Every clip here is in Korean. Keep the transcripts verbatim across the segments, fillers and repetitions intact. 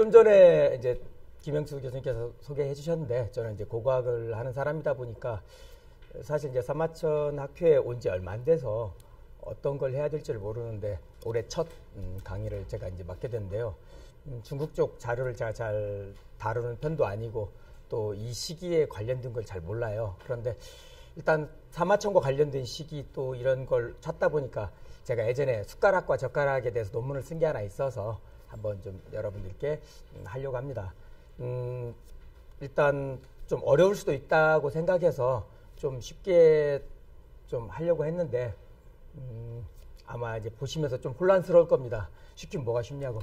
좀 전에 이제 김영수 교수님께서 소개해 주셨는데 저는 이제 고고학을 하는 사람이다 보니까 사실 이제 삼하천 학회에 온 지 얼마 안 돼서 어떤 걸 해야 될지를 모르는데 올해 첫 음, 강의를 제가 이제 맡게 됐는데요. 음, 중국 쪽 자료를 제가 잘 다루는 편도 아니고 또 이 시기에 관련된 걸 잘 몰라요. 그런데 일단 삼하천과 관련된 시기 또 이런 걸 찾다 보니까 제가 예전에 숟가락과 젓가락에 대해서 논문을 쓴 게 하나 있어서 한번 좀 여러분들께 음, 하려고 합니다. 음, 일단 좀 어려울 수도 있다고 생각해서 좀 쉽게 좀 하려고 했는데 음, 아마 이제 보시면서 좀 혼란스러울 겁니다. 쉽긴 뭐가 쉽냐고.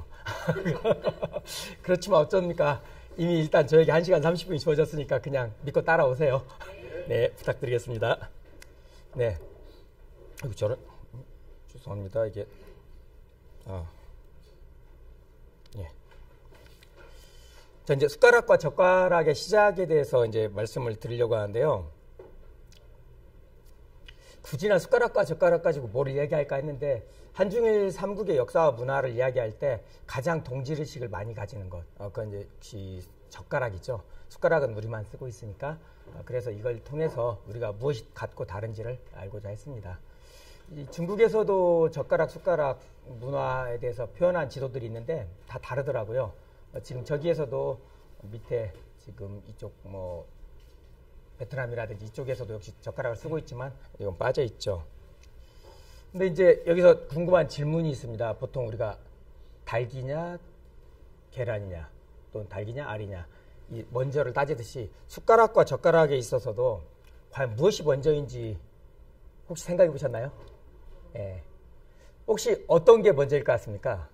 그렇지만 어쩝니까? 이미 일단 저에게 한 시간 삼십 분이 주어졌으니까 그냥 믿고 따라오세요. 네, 부탁드리겠습니다. 네. 아이고, 저는, 죄송합니다. 이게, 아, 예. 자, 이제 숟가락과 젓가락의 시작에 대해서 이제 말씀을 드리려고 하는데요. 굳이나 숟가락과 젓가락 가지고 뭘 이야기할까 했는데 한중일 삼국의 역사와 문화를 이야기할 때 가장 동질의식을 많이 가지는 것, 어, 그건 이제 역시 젓가락이죠. 숟가락은 우리만 쓰고 있으니까 어, 그래서 이걸 통해서 우리가 무엇이 같고 다른지를 알고자 했습니다. 이 중국에서도 젓가락, 숟가락 문화에 대해서 표현한 지도들이 있는데 다 다르더라고요. 어, 지금 저기에서도 밑에 지금 이쪽 뭐 베트남이라든지 이쪽에서도 역시 젓가락을 쓰고 있지만 이건 빠져 있죠. 근데 이제 여기서 궁금한 질문이 있습니다. 보통 우리가 닭이냐 계란이냐 또는 닭이냐 알이냐 이 먼저를 따지듯이 숟가락과 젓가락에 있어서도 과연 무엇이 먼저인지 혹시 생각해 보셨나요? 예. 혹시 어떤 게 먼저일 것 같습니까?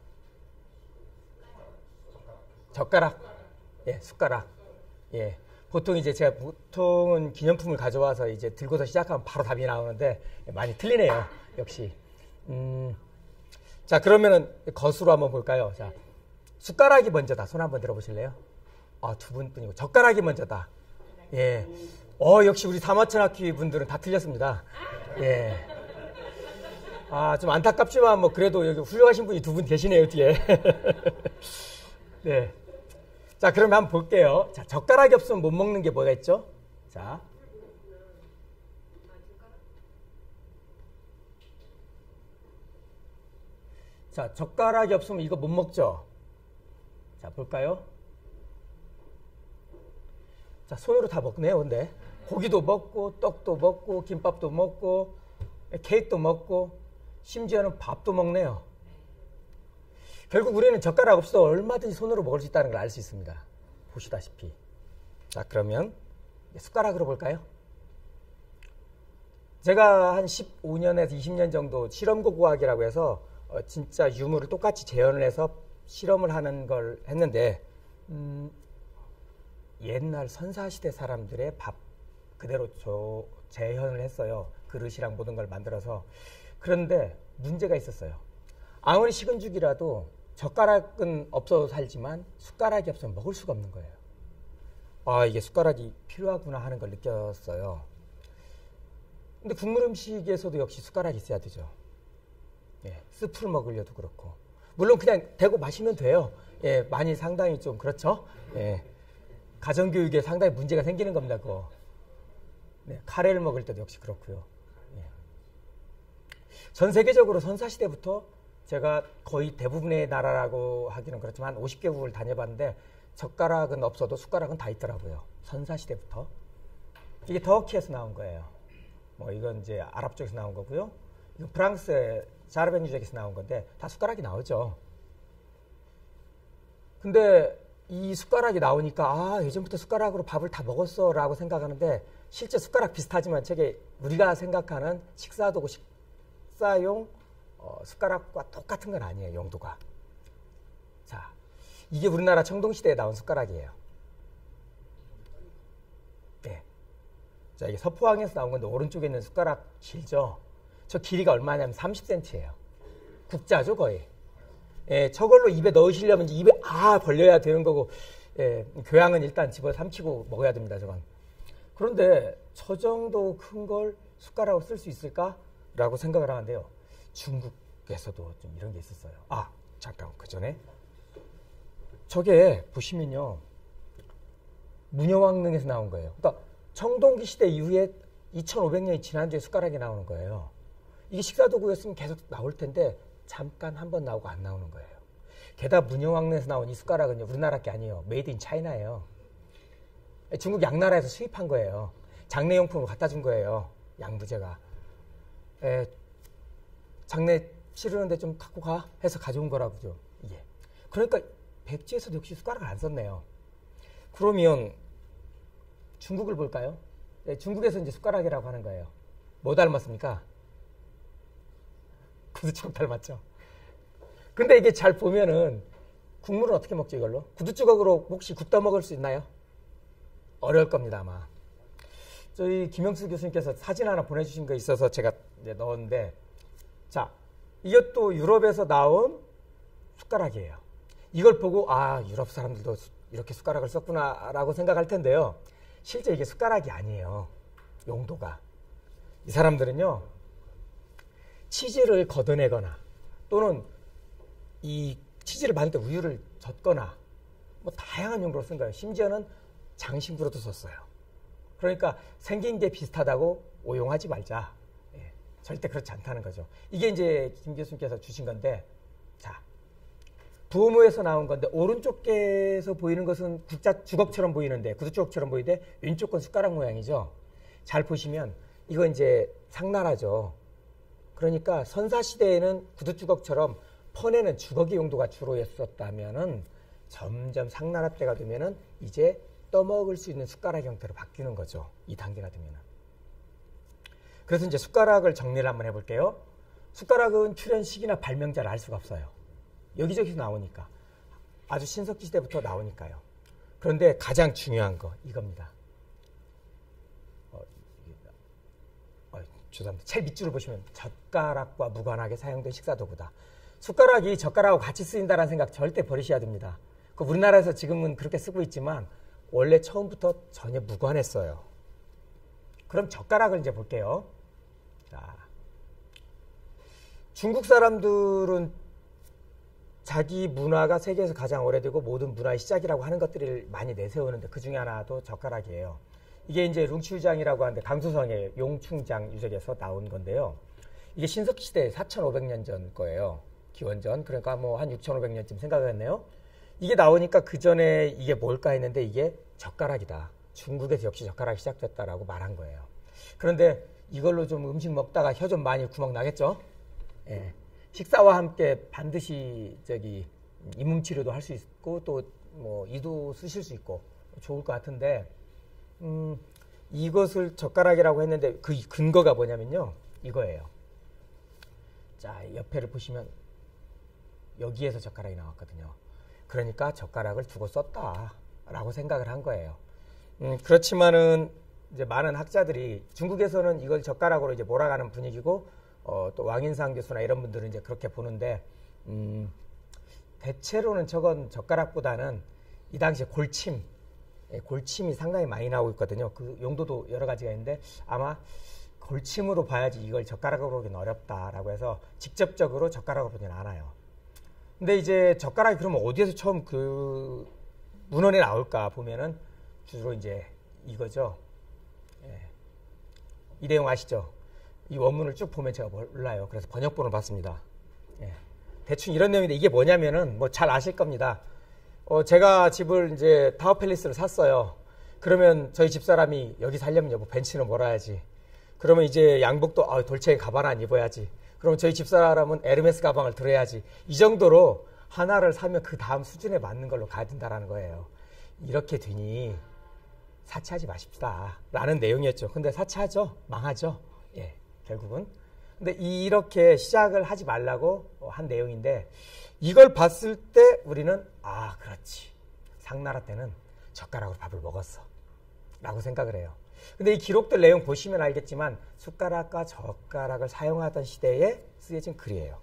젓가락. 예, 숟가락. 예. 보통 이제 제가 보통은 기념품을 가져와서 이제 들고서 시작하면 바로 답이 나오는데 많이 틀리네요. 역시. 음, 자, 그러면은 거수로 한번 볼까요? 자, 숟가락이 먼저다. 손 한번 들어보실래요? 아, 두 분뿐이고. 젓가락이 먼저다. 예. 어, 역시 우리 삼하천 학회 분들은 다 틀렸습니다. 예. 아, 좀 안타깝지만 뭐 그래도 여기 훌륭하신 분이 두 분 계시네요, 뒤에. 네. 자, 그러면 한번 볼게요. 자, 젓가락이 없으면 못 먹는 게 뭐가 있죠? 자. 자, 젓가락이 없으면 이거 못 먹죠? 자, 볼까요? 자, 손으로 다 먹네요, 근데. 고기도 먹고, 떡도 먹고, 김밥도 먹고, 케이크도 먹고, 심지어는 밥도 먹네요. 결국 우리는 젓가락 없어도 얼마든지 손으로 먹을 수 있다는 걸 알 수 있습니다. 보시다시피. 자, 그러면 숟가락으로 볼까요? 제가 한 십오 년에서 이십 년 정도 실험고고학이라고 해서 어, 진짜 유물을 똑같이 재현을 해서 실험을 하는 걸 했는데 음, 옛날 선사시대 사람들의 밥 그대로 저, 재현을 했어요. 그릇이랑 모든 걸 만들어서. 그런데 문제가 있었어요. 아무리 식은죽이라도 젓가락은 없어도 살지만 숟가락이 없으면 먹을 수가 없는 거예요. 아, 이게 숟가락이 필요하구나 하는 걸 느꼈어요. 근데 국물 음식에서도 역시 숟가락이 있어야 되죠. 예, 스프를 먹으려도 그렇고. 물론 그냥 대고 마시면 돼요. 예, 많이 상당히 좀 그렇죠. 예, 가정교육에 상당히 문제가 생기는 겁니다. 그거. 네, 카레를 먹을 때도 역시 그렇고요. 예. 전 세계적으로 선사시대부터 제가 거의 대부분의 나라라고 하기는 그렇지만 오십 개국을 다녀봤는데 젓가락은 없어도 숟가락은 다 있더라고요. 선사시대부터. 이게 터키에서 나온 거예요. 뭐 이건 이제 아랍 쪽에서 나온 거고요. 이건 프랑스의 자르벤 유적에서 나온 건데 다 숟가락이 나오죠. 근데 이 숟가락이 나오니까 아, 예전부터 숟가락으로 밥을 다 먹었어 라고 생각하는데 실제 숟가락 비슷하지만 저게 우리가 생각하는 식사도구 식사용 어, 숟가락과 똑같은 건 아니에요. 용도가. 자, 이게 우리나라 청동시대에 나온 숟가락이에요. 네. 자, 이게 서포항에서 나온 건데 오른쪽에 있는 숟가락 길죠? 저 길이가 얼마냐면 삼십 센티미터예요. 국자죠, 거의. 예, 저걸로 입에 넣으시려면 입에 아 벌려야 되는 거고, 예, 교양은 일단 집어 삼키고 먹어야 됩니다, 저건. 그런데 저 정도 큰 걸 숟가락으로 쓸 수 있을까라고 생각을 하는데요. 중국에서도 좀 이런 게 있었어요. 아, 잠깐 그 전에 저게 보시면요. 문여왕릉에서 나온 거예요. 그러니까 청동기 시대 이후에 이천오백 년이 지난 뒤에 숟가락이 나오는 거예요. 이게 식사도구였으면 계속 나올 텐데 잠깐 한 번 나오고 안 나오는 거예요. 게다가 문여왕릉에서 나온 이 숟가락은요. 우리나라 게 아니에요. 메이드 인 차이나예요. 중국 양나라에서 수입한 거예요. 장례용품으로 갖다 준 거예요. 양부제가. 에, 장례 치르는데 좀 갖고 가 해서 가져온 거라고죠. 이게. 그러니까 백지에서도 역시 숟가락을 안 썼네요. 그러면 중국을 볼까요? 네, 중국에서 이제 숟가락이라고 하는 거예요. 뭐 닮았습니까? 구두주걱 닮았죠. 근데 이게 잘 보면은 국물은 어떻게 먹죠, 이걸로? 구두주걱으로 혹시 국 떠 먹을 수 있나요? 어려울 겁니다, 아마. 저희 김영수 교수님께서 사진 하나 보내주신 거 있어서 제가 이제 넣었는데, 자, 이것도 유럽에서 나온 숟가락이에요. 이걸 보고, 아, 유럽 사람들도 이렇게 숟가락을 썼구나라고 생각할 텐데요. 실제 이게 숟가락이 아니에요. 용도가. 이 사람들은요, 치즈를 걷어내거나 또는 이 치즈를 만들 때 우유를 젓거나 뭐 다양한 용도로 쓴 거예요. 심지어는 장신구로도 썼어요. 그러니까 생긴 게 비슷하다고 오용하지 말자. 예, 절대 그렇지 않다는 거죠. 이게 이제 김 교수님께서 주신 건데, 자, 부오모에서 나온 건데 오른쪽에서 보이는 것은 국자 주걱처럼 보이는데 구두주걱처럼 보이는데 왼쪽 건 숟가락 모양이죠. 잘 보시면 이거 이제 상나라죠. 그러니까 선사시대에는 구두주걱처럼 퍼내는 주걱이 용도가 주로였었다면은 점점 상나라 때가 되면은 이제 떠먹을 수 있는 숟가락 형태로 바뀌는 거죠. 이 단계가 되면은. 그래서 이제 숟가락을 정리를 한번 해볼게요. 숟가락은 출현 시기나 발명자를 알 수가 없어요. 여기저기서 나오니까. 아주 신석기 시대부터 나오니까요. 그런데 가장 중요한 거 이겁니다. 어, 어, 죄송합니다. 제일 밑줄을 보시면 젓가락과 무관하게 사용된 식사도구다. 숟가락이 젓가락하고 같이 쓰인다는 생각 절대 버리셔야 됩니다. 그 우리나라에서 지금은 그렇게 쓰고 있지만 원래 처음부터 전혀 무관했어요. 그럼 젓가락을 이제 볼게요. 자, 중국 사람들은 자기 문화가 세계에서 가장 오래되고 모든 문화의 시작이라고 하는 것들을 많이 내세우는데 그 중에 하나도 젓가락이에요. 이게 이제 룽치유장이라고 하는데 강수성의 용충장 유적에서 나온 건데요. 이게 신석기 시대 사천오백 년 전 거예요. 기원전. 그러니까 뭐 한 육천오백 년쯤 생각을 했네요. 이게 나오니까 그 전에 이게 뭘까 했는데 이게 젓가락이다. 중국에서 역시 젓가락이 시작됐다라고 말한 거예요. 그런데 이걸로 좀 음식 먹다가 혀 좀 많이 구멍 나겠죠? 예. 식사와 함께 반드시 저기 잇몸 치료도 할 수 있고 또 뭐 이도 쓰실 수 있고 좋을 것 같은데 음, 이것을 젓가락이라고 했는데 그 근거가 뭐냐면요. 이거예요. 자, 옆에를 보시면 여기에서 젓가락이 나왔거든요. 그러니까 젓가락을 두고 썼다라고 생각을 한 거예요. 음, 그렇지만은 이제 많은 학자들이 중국에서는 이걸 젓가락으로 이제 몰아가는 분위기고 어, 또 왕인상 교수나 이런 분들은 이제 그렇게 보는데 음, 대체로는 저건 젓가락보다는 이 당시에 골침, 예, 골침이 상당히 많이 나오고 있거든요. 그 용도도 여러 가지가 있는데 아마 골침으로 봐야지 이걸 젓가락으로 보기는 어렵다라고 해서 직접적으로 젓가락으로 보지는 않아요. 근데 이제 젓가락이 그러면 어디에서 처음 그 문헌에 나올까 보면은 주로 이제 이거죠. 예. 이 내용 아시죠? 이 원문을 쭉 보면 제가 몰라요. 그래서 번역본을 봤습니다. 예. 대충 이런 내용인데 이게 뭐냐면은 뭐 잘 아실 겁니다. 어, 제가 집을 이제 타워팰리스를 샀어요. 그러면 저희 집사람이 여기 살려면 여보 벤츠는 몰아야지. 그러면 이제 양복도 아, 돌체 가방 안 입어야지. 그럼 저희 집사람은 에르메스 가방을 들어야지. 이 정도로 하나를 사면 그 다음 수준에 맞는 걸로 가야 된다는 거예요. 이렇게 되니 사치하지 마십시다 라는 내용이었죠. 근데 사치하죠? 망하죠? 예, 결국은. 근데 이렇게 시작을 하지 말라고 한 내용인데 이걸 봤을 때 우리는 아, 그렇지. 상나라 때는 젓가락으로 밥을 먹었어 라고 생각을 해요. 근데 이 기록들 내용 보시면 알겠지만 숟가락과 젓가락을 사용하던 시대에 쓰여진 글이에요.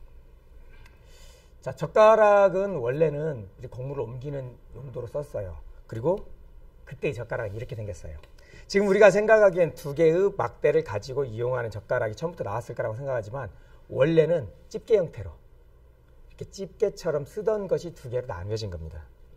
자, 젓가락은 원래는 곡물을 옮기는 용도로 썼어요. 그리고 그때의 젓가락은 이렇게 생겼어요. 지금 우리가 생각하기엔 두 개의 막대를 가지고 이용하는 젓가락이 처음부터 나왔을 거라고 생각하지만 원래는 집게 형태로 이렇게 집게처럼 쓰던 것이 두 개로 나뉘어진 겁니다.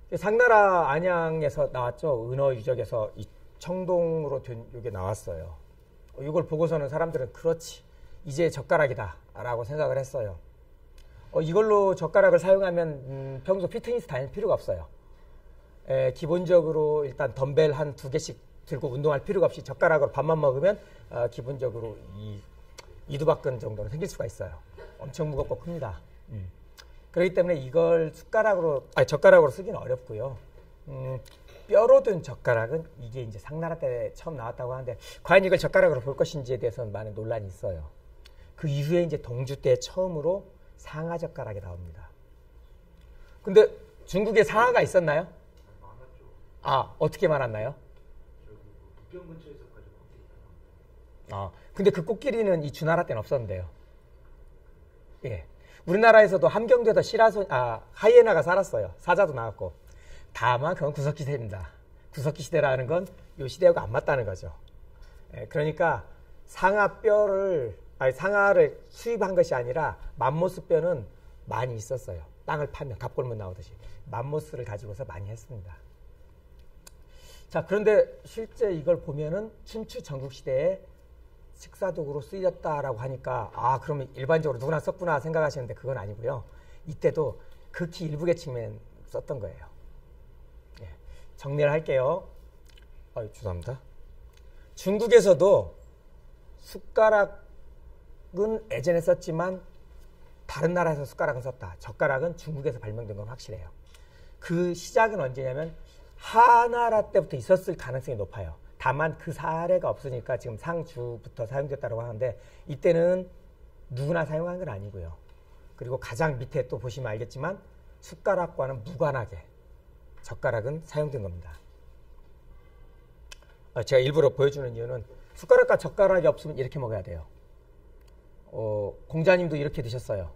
상나라 안양에서 나왔죠. 은어 유적에서 이 청동으로 된 이게 나왔어요. 이걸 보고서는 사람들은 그렇지, 이제 젓가락이다 라고 생각을 했어요. 어, 이걸로 젓가락을 사용하면 음, 평소 피트니스 다닐 필요가 없어요. 에, 기본적으로 일단 덤벨 한 두 개씩 들고 운동할 필요가 없이 젓가락으로 밥만 먹으면 어, 기본적으로 이 이두박근 정도는 생길 수가 있어요. 엄청 무겁고 큽니다. 음. 그렇기 때문에 이걸 숟가락으로, 아니 젓가락으로 쓰기는 어렵고요. 음, 뼈로 된 젓가락은 이게 이제 상나라 때 처음 나왔다고 하는데, 과연 이걸 젓가락으로 볼 것인지에 대해서는 많은 논란이 있어요. 그 이후에 이제 동주 때 처음으로 상하 젓가락이 나옵니다. 근데 중국에 상하가 있었나요? 아, 어떻게 말았나요? 북경 근처에서까지 아, 근데 그 코끼리는 이 주나라 때는 없었는데요. 예. 우리나라에서도 함경도에서 시라소, 아, 하이에나가 살았어요. 사자도 나왔고. 다만 그건 구석기 시대입니다. 구석기 시대라는 건 이 시대하고 안 맞다는 거죠. 예, 그러니까 상하 뼈를, 아니 상하를 수입한 것이 아니라 맘모스 뼈는 많이 있었어요. 땅을 파면 갑골문 나오듯이 맘모스를 가지고서 많이 했습니다. 자, 그런데 실제 이걸 보면은 춘추 전국시대에 식사도구로 쓰였다라고 하니까, 아, 그러면 일반적으로 누구나 썼구나 생각하시는데 그건 아니고요. 이때도 극히 일부 계층만 썼던 거예요. 예, 정리를 할게요. 아, 죄송합니다. 중국에서도 숟가락은 예전에 썼지만 다른 나라에서 숟가락은 썼다. 젓가락은 중국에서 발명된 건 확실해요. 그 시작은 언제냐면 하나라 때부터 있었을 가능성이 높아요. 다만 그 사례가 없으니까 지금 상주부터 사용됐다고 하는데, 이때는 누구나 사용한 건 아니고요. 그리고 가장 밑에 또 보시면 알겠지만 숟가락과는 무관하게 젓가락은 사용된 겁니다. 제가 일부러 보여주는 이유는 숟가락과 젓가락이 없으면 이렇게 먹어야 돼요. 어, 공자님도 이렇게 드셨어요.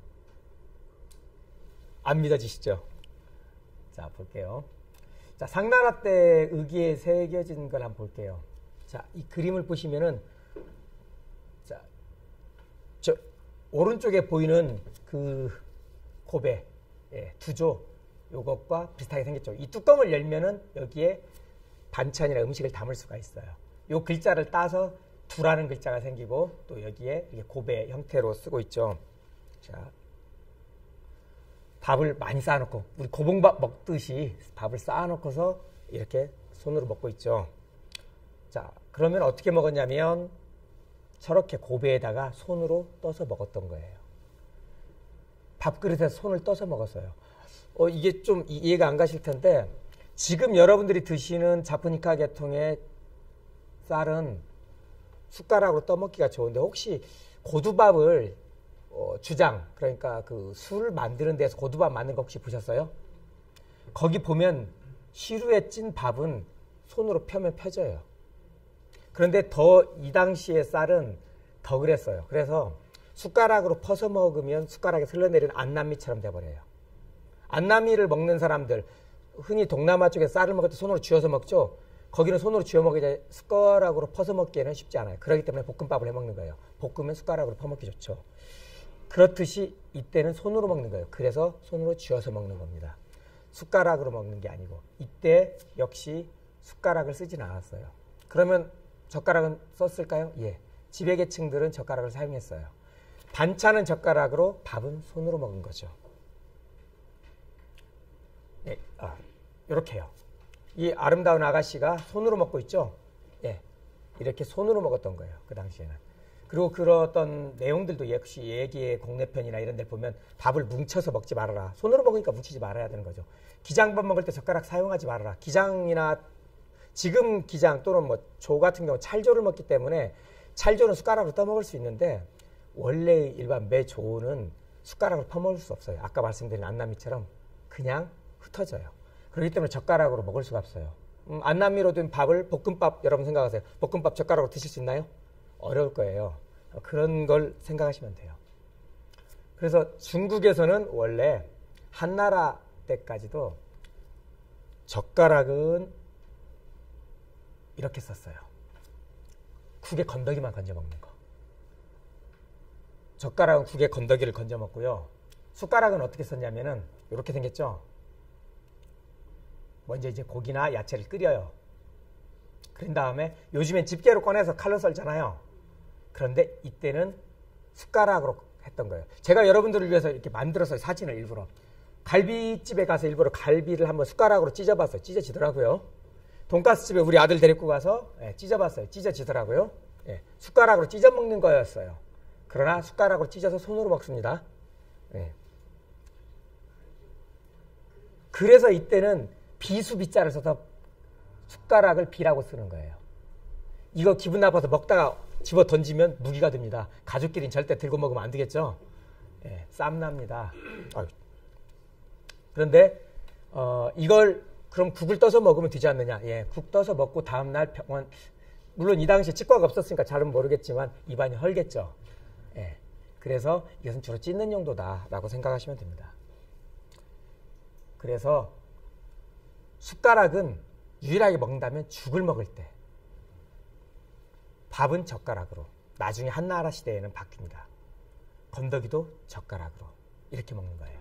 안 믿어지시죠? 자, 볼게요. 자, 상나라 때 의기에 새겨진 걸 한번 볼게요. 자, 이 그림을 보시면은, 자, 저 오른쪽에 보이는 그 고배, 예, 두조, 요것과 비슷하게 생겼죠. 이 뚜껑을 열면은 여기에 반찬이나 음식을 담을 수가 있어요. 요 글자를 따서 두라는 글자가 생기고, 또 여기에 이게 고배 형태로 쓰고 있죠. 자, 밥을 많이 쌓아놓고, 우리 고봉밥 먹듯이 밥을 쌓아놓고서 이렇게 손으로 먹고 있죠. 자, 그러면 어떻게 먹었냐면 저렇게 고배에다가 손으로 떠서 먹었던 거예요. 밥그릇에 손을 떠서 먹었어요. 어, 이게 좀 이해가 안 가실 텐데, 지금 여러분들이 드시는 자푸니카 계통의 쌀은 숟가락으로 떠먹기가 좋은데, 혹시 고두밥을 어, 주장, 그러니까 그 술을 만드는 데서 고두밥 만든 거 혹시 보셨어요? 거기 보면 시루에 찐 밥은 손으로 펴면 펴져요. 그런데 더 이 당시의 쌀은 더 그랬어요. 그래서 숟가락으로 퍼서 먹으면 숟가락에 흘러내리는 안남미처럼 돼버려요. 안남미를 먹는 사람들, 흔히 동남아 쪽에 쌀을 먹을 때 손으로 쥐어서 먹죠. 거기는 손으로 쥐어 먹기 숟가락으로 퍼서 먹기에는 쉽지 않아요. 그렇기 때문에 볶음밥을 해 먹는 거예요. 볶으면 숟가락으로 퍼먹기 좋죠. 그렇듯이 이때는 손으로 먹는 거예요. 그래서 손으로 쥐어서 먹는 겁니다. 숟가락으로 먹는 게 아니고, 이때 역시 숟가락을 쓰진 않았어요. 그러면 젓가락은 썼을까요? 예. 지배계층들은 젓가락을 사용했어요. 반찬은 젓가락으로, 밥은 손으로 먹은 거죠. 예, 아, 이렇게요. 이 아름다운 아가씨가 손으로 먹고 있죠? 예. 이렇게 손으로 먹었던 거예요. 그 당시에는. 그리고 그런 내용들도 역시 얘기의 공내편이나 이런 데 보면 밥을 뭉쳐서 먹지 말아라. 손으로 먹으니까 뭉치지 말아야 되는 거죠. 기장밥 먹을 때 젓가락 사용하지 말아라. 기장이나 지금 기장 또는 뭐 조 같은 경우 찰조를 먹기 때문에 찰조는 숟가락으로 떠먹을 수 있는데, 원래 일반 매조는 숟가락으로 퍼먹을 수 없어요. 아까 말씀드린 안남미처럼 그냥 흩어져요. 그렇기 때문에 젓가락으로 먹을 수가 없어요. 음, 안남미로 된 밥을 볶음밥, 여러분 생각하세요. 볶음밥 젓가락으로 드실 수 있나요? 어려울 거예요. 그런 걸 생각하시면 돼요. 그래서 중국에서는 원래 한나라 때까지도 젓가락은 이렇게 썼어요. 국에 건더기만 건져 먹는 거. 젓가락은 국에 건더기를 건져 먹고요. 숟가락은 어떻게 썼냐면은 이렇게 생겼죠. 먼저 이제 고기나 야채를 끓여요. 그런 다음에 요즘엔 집게로 꺼내서 칼로 썰잖아요. 그런데 이때는 숟가락으로 했던 거예요. 제가 여러분들을 위해서 이렇게 만들어서 사진을 일부러 갈비집에 가서 일부러 갈비를 한번 숟가락으로 찢어봤어요. 찢어지더라고요. 돈가스 집에 우리 아들 데리고 가서 예, 찢어봤어요. 찢어지더라고요. 예, 숟가락으로 찢어 먹는 거였어요. 그러나 숟가락으로 찢어서 손으로 먹습니다. 예. 그래서 이때는 비수비자를 써서 숟가락을 비라고 쓰는 거예요. 이거 기분 나빠서 먹다가 집어 던지면 무기가 됩니다. 가족끼리는 절대 들고 먹으면 안 되겠죠. 예, 쌈납니다. 아유. 그런데 어, 이걸 그럼 국을 떠서 먹으면 되지 않느냐. 예, 국 떠서 먹고 다음날 병원, 물론 이 당시에 치과가 없었으니까 잘은 모르겠지만 입안이 헐겠죠. 예, 그래서 이것은 주로 찢는 용도다라고 생각하시면 됩니다. 그래서 숟가락은 유일하게 먹는다면 죽을 먹을 때, 밥은 젓가락으로, 나중에 한나라 시대에는 바뀝니다. 건더기도 젓가락으로 이렇게 먹는 거예요.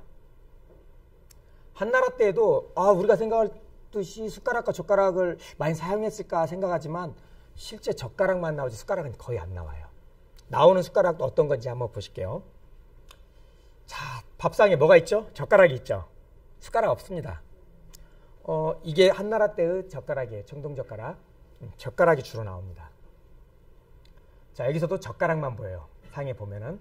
한나라 때에도 아, 우리가 생각하듯이 숟가락과 젓가락을 많이 사용했을까 생각하지만 실제 젓가락만 나오지 숟가락은 거의 안 나와요. 나오는 숟가락도 어떤 건지 한번 보실게요. 자, 밥상에 뭐가 있죠? 젓가락이 있죠. 숟가락 없습니다. 어, 이게 한나라 때의 젓가락이에요. 청동젓가락. 음, 젓가락이 주로 나옵니다. 자, 여기서도 젓가락만 보여요. 상에 보면은.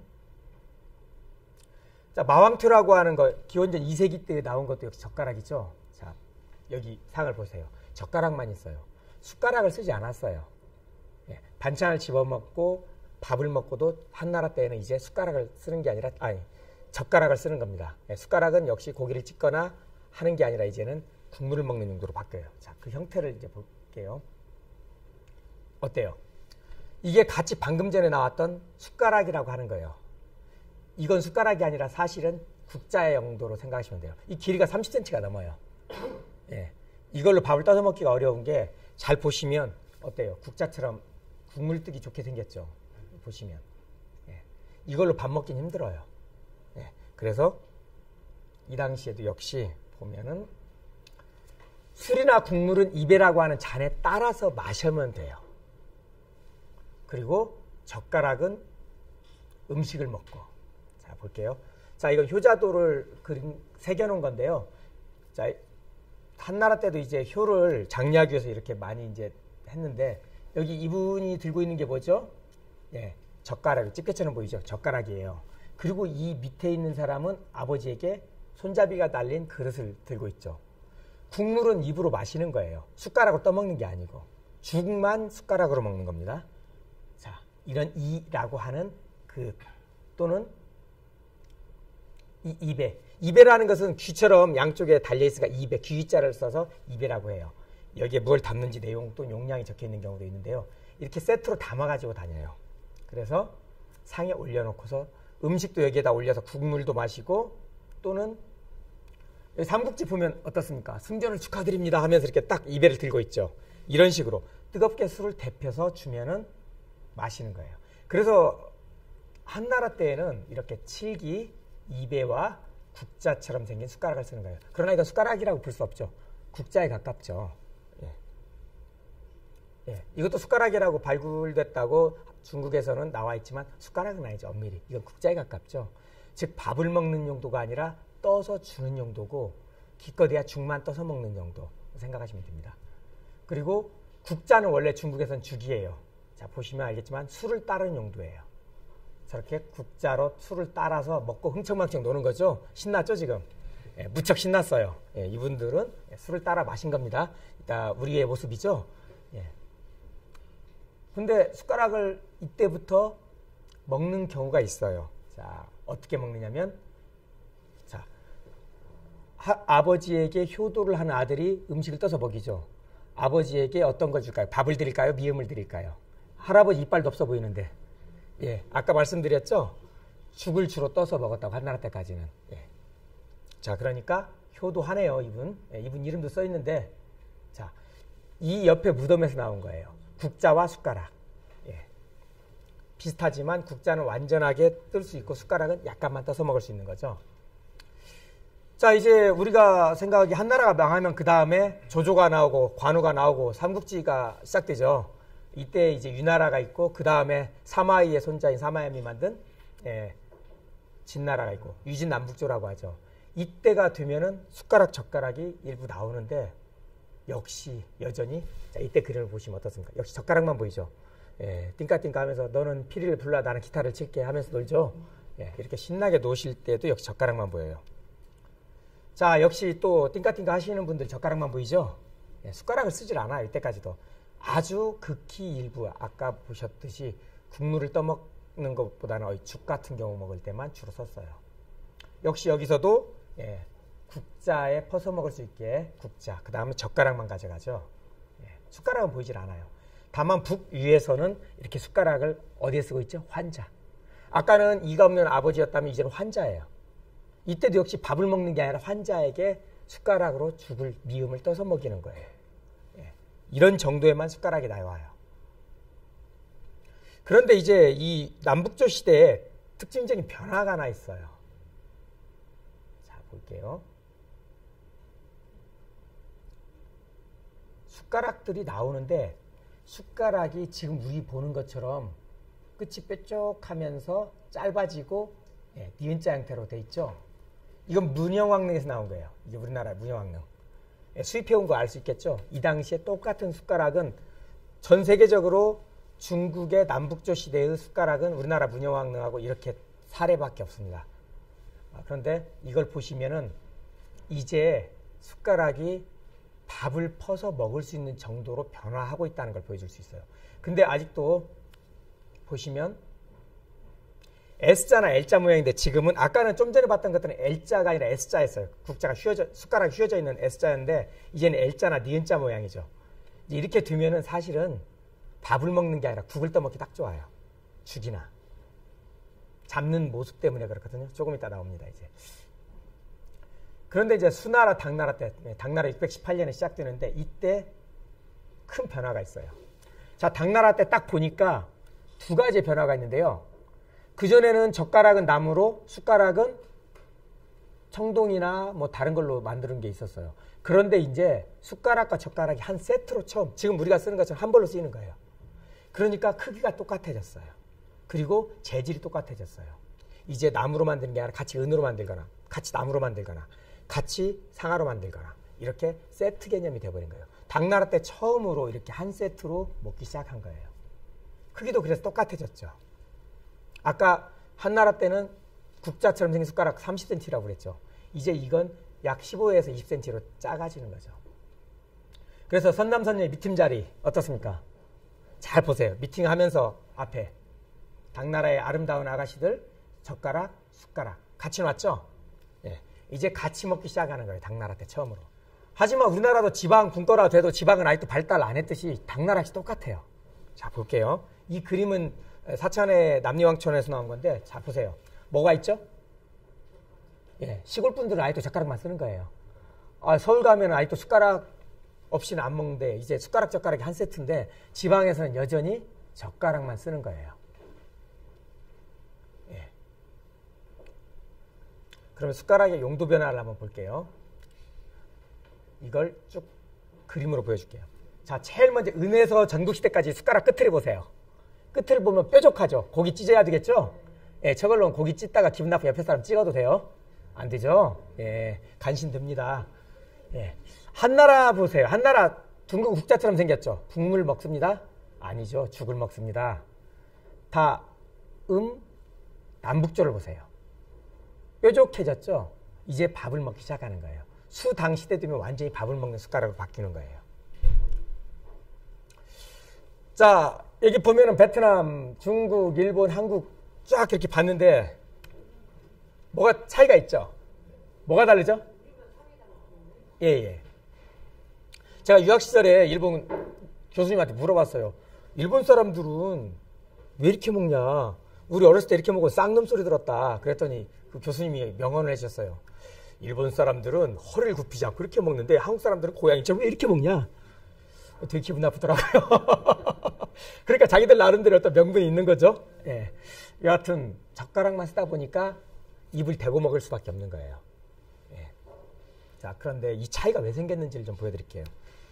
자, 마왕투라고 하는 거, 기원전 이 세기 때 나온 것도 역시 젓가락이죠. 자, 여기 상을 보세요. 젓가락만 있어요. 숟가락을 쓰지 않았어요. 예, 반찬을 집어먹고 밥을 먹고도 한나라 때에는 이제 숟가락을 쓰는 게 아니라, 아니, 젓가락을 쓰는 겁니다. 예, 숟가락은 역시 고기를 찢거나 하는 게 아니라 이제는 국물을 먹는 용도로 바뀌어요. 자, 그 형태를 이제 볼게요. 어때요? 이게 같이 방금 전에 나왔던 숟가락이라고 하는 거예요. 이건 숟가락이 아니라 사실은 국자의 용도로 생각하시면 돼요. 이 길이가 삼십 센티미터가 넘어요. 예, 이걸로 밥을 떠서 먹기가 어려운 게 잘 보시면 어때요? 국자처럼 국물 뜨기 좋게 생겼죠. 보시면 예, 이걸로 밥 먹긴 힘들어요. 예, 그래서 이 당시에도 역시 보면은 술이나 국물은 입에라고 하는 잔에 따라서 마시면 돼요. 그리고 젓가락은 음식을 먹고. 자, 볼게요. 자, 이건 효자도를 그림 새겨놓은 건데요. 자, 한나라 때도 이제 효를 장려하기 위해서 이렇게 많이 이제 했는데, 여기 이분이 들고 있는 게 뭐죠? 예, 젓가락, 집게처럼 보이죠? 젓가락이에요. 그리고 이 밑에 있는 사람은 아버지에게 손잡이가 달린 그릇을 들고 있죠. 국물은 입으로 마시는 거예요. 숟가락으로 떠먹는 게 아니고. 죽만 숟가락으로 먹는 겁니다. 자, 이런 이라고 하는 그 또는 이 입에. 입에라는 것은 귀처럼 양쪽에 달려있으니까 입에 귀자를 써서 입에라고 해요. 여기에 뭘 담는지 내용 또 용량이 적혀있는 경우도 있는데요. 이렇게 세트로 담아가지고 다녀요. 그래서 상에 올려놓고서 음식도 여기에다 올려서 국물도 마시고 또는 여기 삼국지 보면 어떻습니까? 승전을 축하드립니다 하면서 이렇게 딱 입에를 들고 있죠. 이런 식으로 뜨겁게 술을 데펴서 주면은 마시는 거예요. 그래서 한나라 때에는 이렇게 칠기, 이배와 국자처럼 생긴 숟가락을 쓰는 거예요. 그러나 이건 숟가락이라고 볼 수 없죠. 국자에 가깝죠. 예. 예. 이것도 숟가락이라고 발굴됐다고 중국에서는 나와 있지만 숟가락은 아니죠. 엄밀히. 이건 국자에 가깝죠. 즉 밥을 먹는 용도가 아니라 떠서 주는 용도고 기껏해야 죽만 떠서 먹는 용도 생각하시면 됩니다. 그리고 국자는 원래 중국에서는 죽이에요. 자, 보시면 알겠지만 술을 따르는 용도예요. 저렇게 국자로 술을 따라서 먹고 흥청망청 노는 거죠. 신났죠 지금. 예, 무척 신났어요. 예, 이분들은 술을 따라 마신 겁니다. 그러니까 우리의 모습이죠. 예. 근데 숟가락을 이때부터 먹는 경우가 있어요. 자, 어떻게 먹느냐면 자, 하, 아버지에게 효도를 하는 아들이 음식을 떠서 먹이죠. 아버지에게 어떤 걸 줄까요? 밥을 드릴까요? 미음을 드릴까요? 할아버지 이빨도 없어 보이는데. 예, 아까 말씀드렸죠? 죽을 주로 떠서 먹었다고 한나라 때까지는. 예. 자, 그러니까 효도하네요, 이분. 예, 이분 이름도 써 있는데, 자, 이 옆에 무덤에서 나온 거예요. 국자와 숟가락. 예. 비슷하지만 국자는 완전하게 뜰 수 있고 숟가락은 약간만 떠서 먹을 수 있는 거죠. 자, 이제 우리가 생각하기 한나라가 망하면 그 다음에 조조가 나오고 관우가 나오고 삼국지가 시작되죠. 이때 이제 유나라가 있고 그 다음에 사마이의 손자인 사마염이 만든 예, 진나라가 있고 유진남북조라고 하죠. 이때가 되면은 숟가락 젓가락이 일부 나오는데 역시 여전히 자, 이때 그림을 보시면 어떻습니까? 역시 젓가락만 보이죠. 예, 띵까띵까 하면서 너는 피리를 불러 나는 기타를 칠게 하면서 놀죠. 예, 이렇게 신나게 노실 때도 역시 젓가락만 보여요. 자, 역시 또 띵까띵까 하시는 분들 젓가락만 보이죠? 예, 숟가락을 쓰질 않아요. 이때까지도. 아주 극히 일부 아까 보셨듯이 국물을 떠먹는 것보다는 죽 같은 경우 먹을 때만 주로 썼어요. 역시 여기서도 예, 국자에 퍼서 먹을 수 있게 국자, 그 다음에 젓가락만 가져가죠. 예, 숟가락은 보이질 않아요. 다만 북위에서는 이렇게 숟가락을 어디에 쓰고 있죠? 환자. 아까는 이가 없는 아버지였다면 이제는 환자예요. 이때도 역시 밥을 먹는 게 아니라 환자에게 숟가락으로 죽을 미음을 떠서 먹이는 거예요. 예, 이런 정도에만 숟가락이 나와요. 그런데 이제 이 남북조 시대에 특징적인 변화가 하나 있어요. 자, 볼게요. 숟가락들이 나오는데 숟가락이 지금 우리 보는 것처럼 끝이 뾰족하면서 짧아지고 예, 니은자 형태로 돼 있죠. 이건 문영왕릉에서 나온 거예요. 이게 우리나라 문영왕릉. 예, 수입해온 거 알 수 있겠죠. 이 당시에 똑같은 숟가락은 전 세계적으로 중국의 남북조 시대의 숟가락은 우리나라 문영왕릉하고 이렇게 사례밖에 없습니다. 아, 그런데 이걸 보시면은 이제 숟가락이 밥을 퍼서 먹을 수 있는 정도로 변화하고 있다는 걸 보여줄 수 있어요. 근데 아직도 보시면 S자나 L자 모양인데 지금은 아까는 좀 전에 봤던 것들은 L자가 아니라 S자였어요. 국자가 휘어져, 숟가락이 휘어져 있는 S자였는데 이제는 L자나 니은자 모양이죠. 이렇게 두면은 사실은 밥을 먹는 게 아니라 국을 떠먹기 딱 좋아요. 죽이나. 잡는 모습 때문에 그렇거든요. 조금 이따 나옵니다, 이제. 그런데 이제 수나라, 당나라 때, 당나라 육백십팔 년에 시작되는데 이때 큰 변화가 있어요. 자, 당나라 때 딱 보니까 두 가지 변화가 있는데요. 그전에는 젓가락은 나무로, 숟가락은 청동이나 뭐 다른 걸로 만드는 게 있었어요. 그런데 이제 숟가락과 젓가락이 한 세트로 처음, 지금 우리가 쓰는 것처럼 한 벌로 쓰이는 거예요. 그러니까 크기가 똑같아졌어요. 그리고 재질이 똑같아졌어요. 이제 나무로 만드는 게 아니라 같이 은으로 만들거나, 같이 나무로 만들거나, 같이 상아로 만들거나, 이렇게 세트 개념이 되어버린 거예요. 당나라 때 처음으로 이렇게 한 세트로 먹기 시작한 거예요. 크기도 그래서 똑같아졌죠. 아까 한나라 때는 국자처럼 생긴 숟가락 삼십 센티미터라고 그랬죠. 이제 이건 약 십오에서 이십 센티미터로 작아지는 거죠. 그래서 선남선녀의 미팅 자리 어떻습니까? 잘 보세요. 미팅하면서 앞에 당나라의 아름다운 아가씨들 젓가락, 숟가락 같이 놨죠? 예, 이제 같이 먹기 시작하는 거예요. 당나라 때 처음으로. 하지만 우리나라도 지방 군거라 돼도 지방은 아직도 발달 안 했듯이 당나라시 똑같아요. 자, 볼게요. 이 그림은 사천의 남리왕촌에서 나온 건데 자, 보세요. 뭐가 있죠? 예, 시골 분들은 아직도 젓가락만 쓰는 거예요. 아, 서울 가면 아직도 숟가락 없이는 안 먹는데 이제 숟가락 젓가락이 한 세트인데 지방에서는 여전히 젓가락만 쓰는 거예요. 예. 그러면 숟가락의 용도 변화를 한번 볼게요. 이걸 쭉 그림으로 보여줄게요. 자, 제일 먼저 은에서 전국시대까지 숟가락 끝을 보세요. 끝을 보면 뾰족하죠. 고기 찢어야 되겠죠? 예, 저걸로 고기 찢다가 기분 나쁘게 옆에 사람 찍어도 돼요? 안 되죠? 예, 간신듭니다. 예. 한나라 보세요. 한나라 둥근 국자처럼 생겼죠? 국물 먹습니다? 아니죠. 죽을 먹습니다. 다, 음, 남북조를 보세요. 뾰족해졌죠? 이제 밥을 먹기 시작하는 거예요. 수당 시대 되면 완전히 밥을 먹는 숟가락으로 바뀌는 거예요. 자, 여기 보면은 베트남, 중국, 일본, 한국 쫙 이렇게 봤는데 뭐가 차이가 있죠? 뭐가 다르죠? 예, 예. 제가 유학 시절에 일본 교수님한테 물어봤어요. 일본 사람들은 왜 이렇게 먹냐? 우리 어렸을 때 이렇게 먹고 쌍놈 소리 들었다. 그랬더니 그 교수님이 명언을 해주셨어요. 일본 사람들은 허리를 굽히지 않고 이렇게 먹는데 한국 사람들은 고양이처럼 왜 이렇게 먹냐? 되게 기분 나쁘더라고요. 그러니까 자기들 나름대로 어떤 명분이 있는 거죠. 예. 여하튼 젓가락만 쓰다 보니까 입을 대고 먹을 수밖에 없는 거예요. 예. 자, 그런데 이 차이가 왜 생겼는지를 좀 보여드릴게요.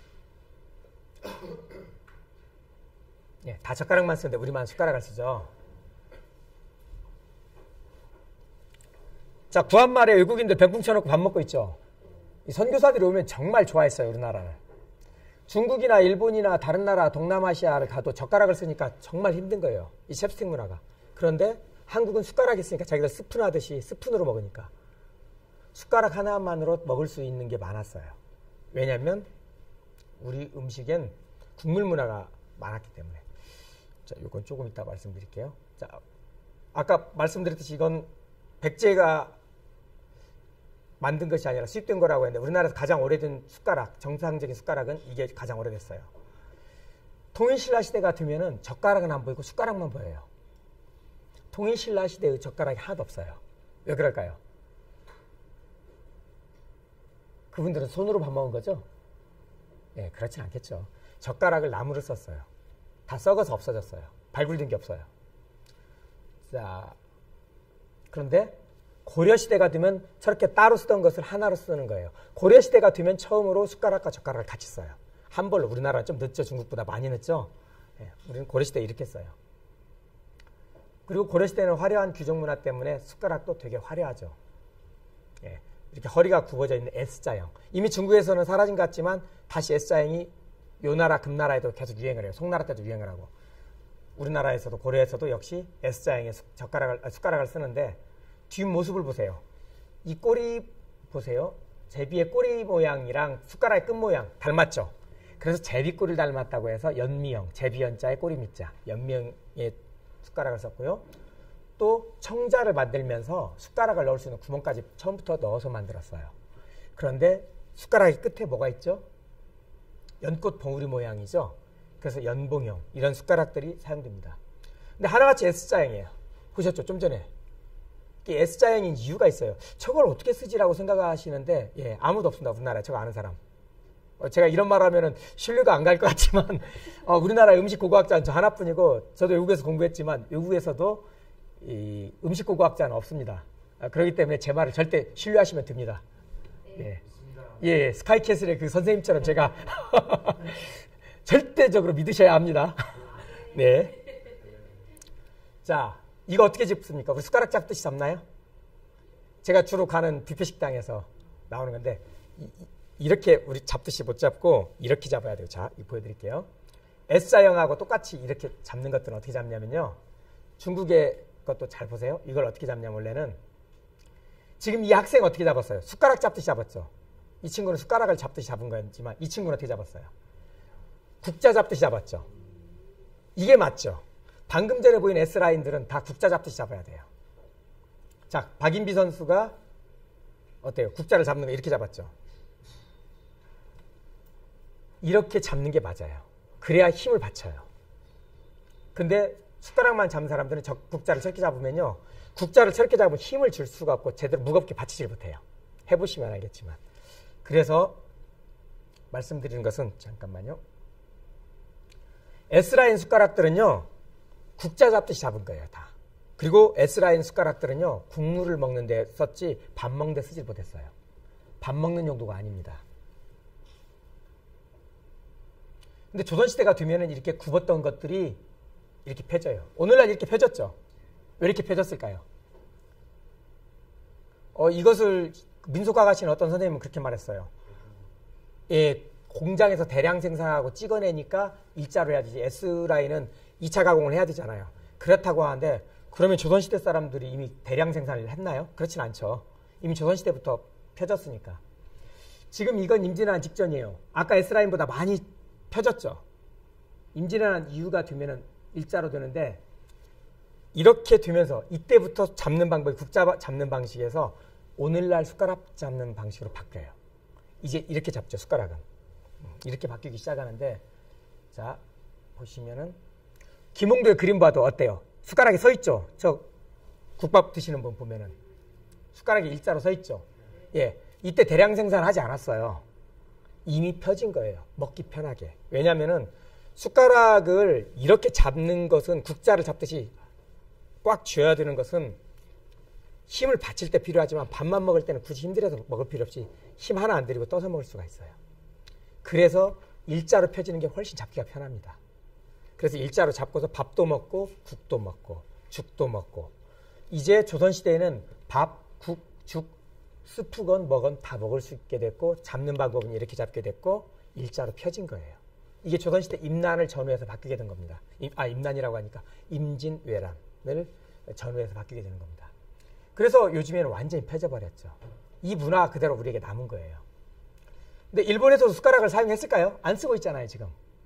예, 다 젓가락만 쓰는데 우리만 숟가락을 쓰죠. 자, 구한말에 외국인들 병풍 쳐놓고 밥 먹고 있죠. 이 선교사들이 오면 정말 좋아했어요, 우리나라를. 중국이나 일본이나 다른 나라 동남아시아를 가도 젓가락을 쓰니까 정말 힘든 거예요, 이 챕스틱 문화가. 그런데 한국은 숟가락이 있으니까 자기들 스푼 하듯이 스푼으로 먹으니까 숟가락 하나만으로 먹을 수 있는 게 많았어요. 왜냐하면 우리 음식엔 국물 문화가 많았기 때문에. 자, 이건 조금 이따 말씀드릴게요. 자, 아까 말씀드렸듯이 이건 백제가 만든 것이 아니라 수입된 거라고 했는데 우리나라에서 가장 오래된 숟가락, 정상적인 숟가락은 이게 가장 오래됐어요. 통일신라 시대가 되면은 젓가락은 안 보이고 숟가락만 보여요. 통일신라 시대의 젓가락이 하나도 없어요. 왜 그럴까요? 그분들은 손으로 밥 먹은 거죠? 예, 그렇진 않겠죠. 젓가락을 나무를 썼어요. 다 썩어서 없어졌어요. 발굴된 게 없어요. 자, 그런데 고려시대가 되면 저렇게 따로 쓰던 것을 하나로 쓰는 거예요. 고려시대가 되면 처음으로 숟가락과 젓가락을 같이 써요. 한 벌로. 우리나라는 좀 늦죠. 중국보다 많이 늦죠. 예, 우리는 고려시대에 이렇게 써요. 그리고 고려시대는 화려한 귀족 문화 때문에 숟가락도 되게 화려하죠. 예, 이렇게 허리가 굽어져 있는 S자형. 이미 중국에서는 사라진 것 같지만 다시 S자형이 요 나라 금나라에도 계속 유행을 해요. 송나라 때도 유행을 하고. 우리나라에서도 고려에서도 역시 S자형의 젓가락을, 아, 숟가락을 쓰는데 뒷모습을 보세요. 이 꼬리 보세요. 제비의 꼬리 모양이랑 숟가락의 끝 모양 닮았죠. 그래서 제비꼬리를 닮았다고 해서 연미형, 제비연자의 꼬리밑자, 연미형의 숟가락을 썼고요. 또 청자를 만들면서 숟가락을 넣을 수 있는 구멍까지 처음부터 넣어서 만들었어요. 그런데 숟가락의 끝에 뭐가 있죠? 연꽃 봉우리 모양이죠. 그래서 연봉형, 이런 숟가락들이 사용됩니다. 근데 하나같이 S자형이에요. 보셨죠? 좀 전에. S자형인 이유가 있어요. 저걸 어떻게 쓰지라고 생각하시는데 예, 아무도 없습니다. 우리나라에 저거 아는 사람. 어, 제가 이런 말 하면은 신뢰가 안 갈 것 같지만 어, 우리나라 음식 고고학자는 저 하나뿐이고 저도 외국에서 공부했지만 외국에서도 이 음식 고고학자는 없습니다. 아, 그렇기 때문에 제 말을 절대 신뢰하시면 됩니다. 예, 예, 스카이캐슬의 그 선생님처럼 제가 절대적으로 믿으셔야 합니다. 네. 자, 이거 어떻게 집습니까? 우리 숟가락 잡듯이 잡나요? 제가 주로 가는 뷔페 식당에서 나오는 건데 이, 이렇게 우리 잡듯이 못 잡고 이렇게 잡아야 돼요. 자, 이거 보여드릴게요. S자형하고 똑같이 이렇게 잡는 것들은 어떻게 잡냐면요. 중국의 것도 잘 보세요. 이걸 어떻게 잡냐면 원래는 지금 이 학생 어떻게 잡았어요? 숟가락 잡듯이 잡았죠. 이 친구는 숟가락을 잡듯이 잡은 거였지만 이 친구는 어떻게 잡았어요? 국자 잡듯이 잡았죠. 이게 맞죠. 방금 전에 보인 S라인들은 다 국자 잡듯이 잡아야 돼요. 자, 박인비 선수가 어때요? 국자를 잡는 거 이렇게 잡았죠. 이렇게 잡는 게 맞아요. 그래야 힘을 받쳐요. 근데 숟가락만 잡는 사람들은 저 국자를 저렇게 잡으면요. 국자를 저렇게 잡으면 힘을 줄 수가 없고 제대로 무겁게 받치질 못해요. 해보시면 알겠지만. 그래서 말씀드리는 것은 잠깐만요. S라인 숟가락들은요. 국자 잡듯이 잡은 거예요, 다. 그리고 S라인 숟가락들은요, 국물을 먹는 데 썼지 밥 먹는 데 쓰질 못했어요. 밥 먹는 용도가 아닙니다. 근데 조선시대가 되면은 이렇게 굽었던 것들이 이렇게 펴져요. 오늘날 이렇게 펴졌죠? 왜 이렇게 펴졌을까요? 어, 이것을 민속학 하시는 어떤 선생님은 그렇게 말했어요. 예, 공장에서 대량 생산하고 찍어내니까 일자로 해야 되지. S라인은 이 차 가공을 해야 되잖아요. 그렇다고 하는데 그러면 조선시대 사람들이 이미 대량 생산을 했나요? 그렇진 않죠. 이미 조선시대부터 펴졌으니까. 지금 이건 임진왜란 직전이에요. 아까 S라인보다 많이 펴졌죠. 임진왜란 이유가 되면은 일자로 되는데 이렇게 되면서 이때부터 잡는 방법이 국자 잡는 방식에서 오늘날 숟가락 잡는 방식으로 바뀌어요. 이제 이렇게 잡죠. 숟가락은. 이렇게 바뀌기 시작하는데 자 보시면은 김홍도의 그림 봐도 어때요? 숟가락이 서 있죠. 저 국밥 드시는 분 보면은 숟가락이 일자로 서 있죠. 예, 이때 대량 생산하지 않았어요. 이미 펴진 거예요. 먹기 편하게. 왜냐하면은 숟가락을 이렇게 잡는 것은 국자를 잡듯이 꽉 쥐어야 되는 것은 힘을 받칠 때 필요하지만 밥만 먹을 때는 굳이 힘들어서 먹을 필요 없이 힘 하나 안 들이고 떠서 먹을 수가 있어요. 그래서 일자로 펴지는 게 훨씬 잡기가 편합니다. 그래서 일자로 잡고서 밥도 먹고 국도 먹고 죽도 먹고 이제 조선시대에는 밥, 국, 죽, 스프건 뭐건 다 먹을 수 있게 됐고 잡는 방법은 이렇게 잡게 됐고 일자로 펴진 거예요. 이게 조선시대 임난을 전후해서 바뀌게 된 겁니다. 임, 아 임난이라고 하니까 임진왜란을 전후해서 바뀌게 되는 겁니다. 그래서 요즘에는 완전히 펴져버렸죠. 이 문화가 그대로 우리에게 남은 거예요. 근데 일본에서도 숟가락을 사용했을까요? 안 쓰고 있잖아요, 지금.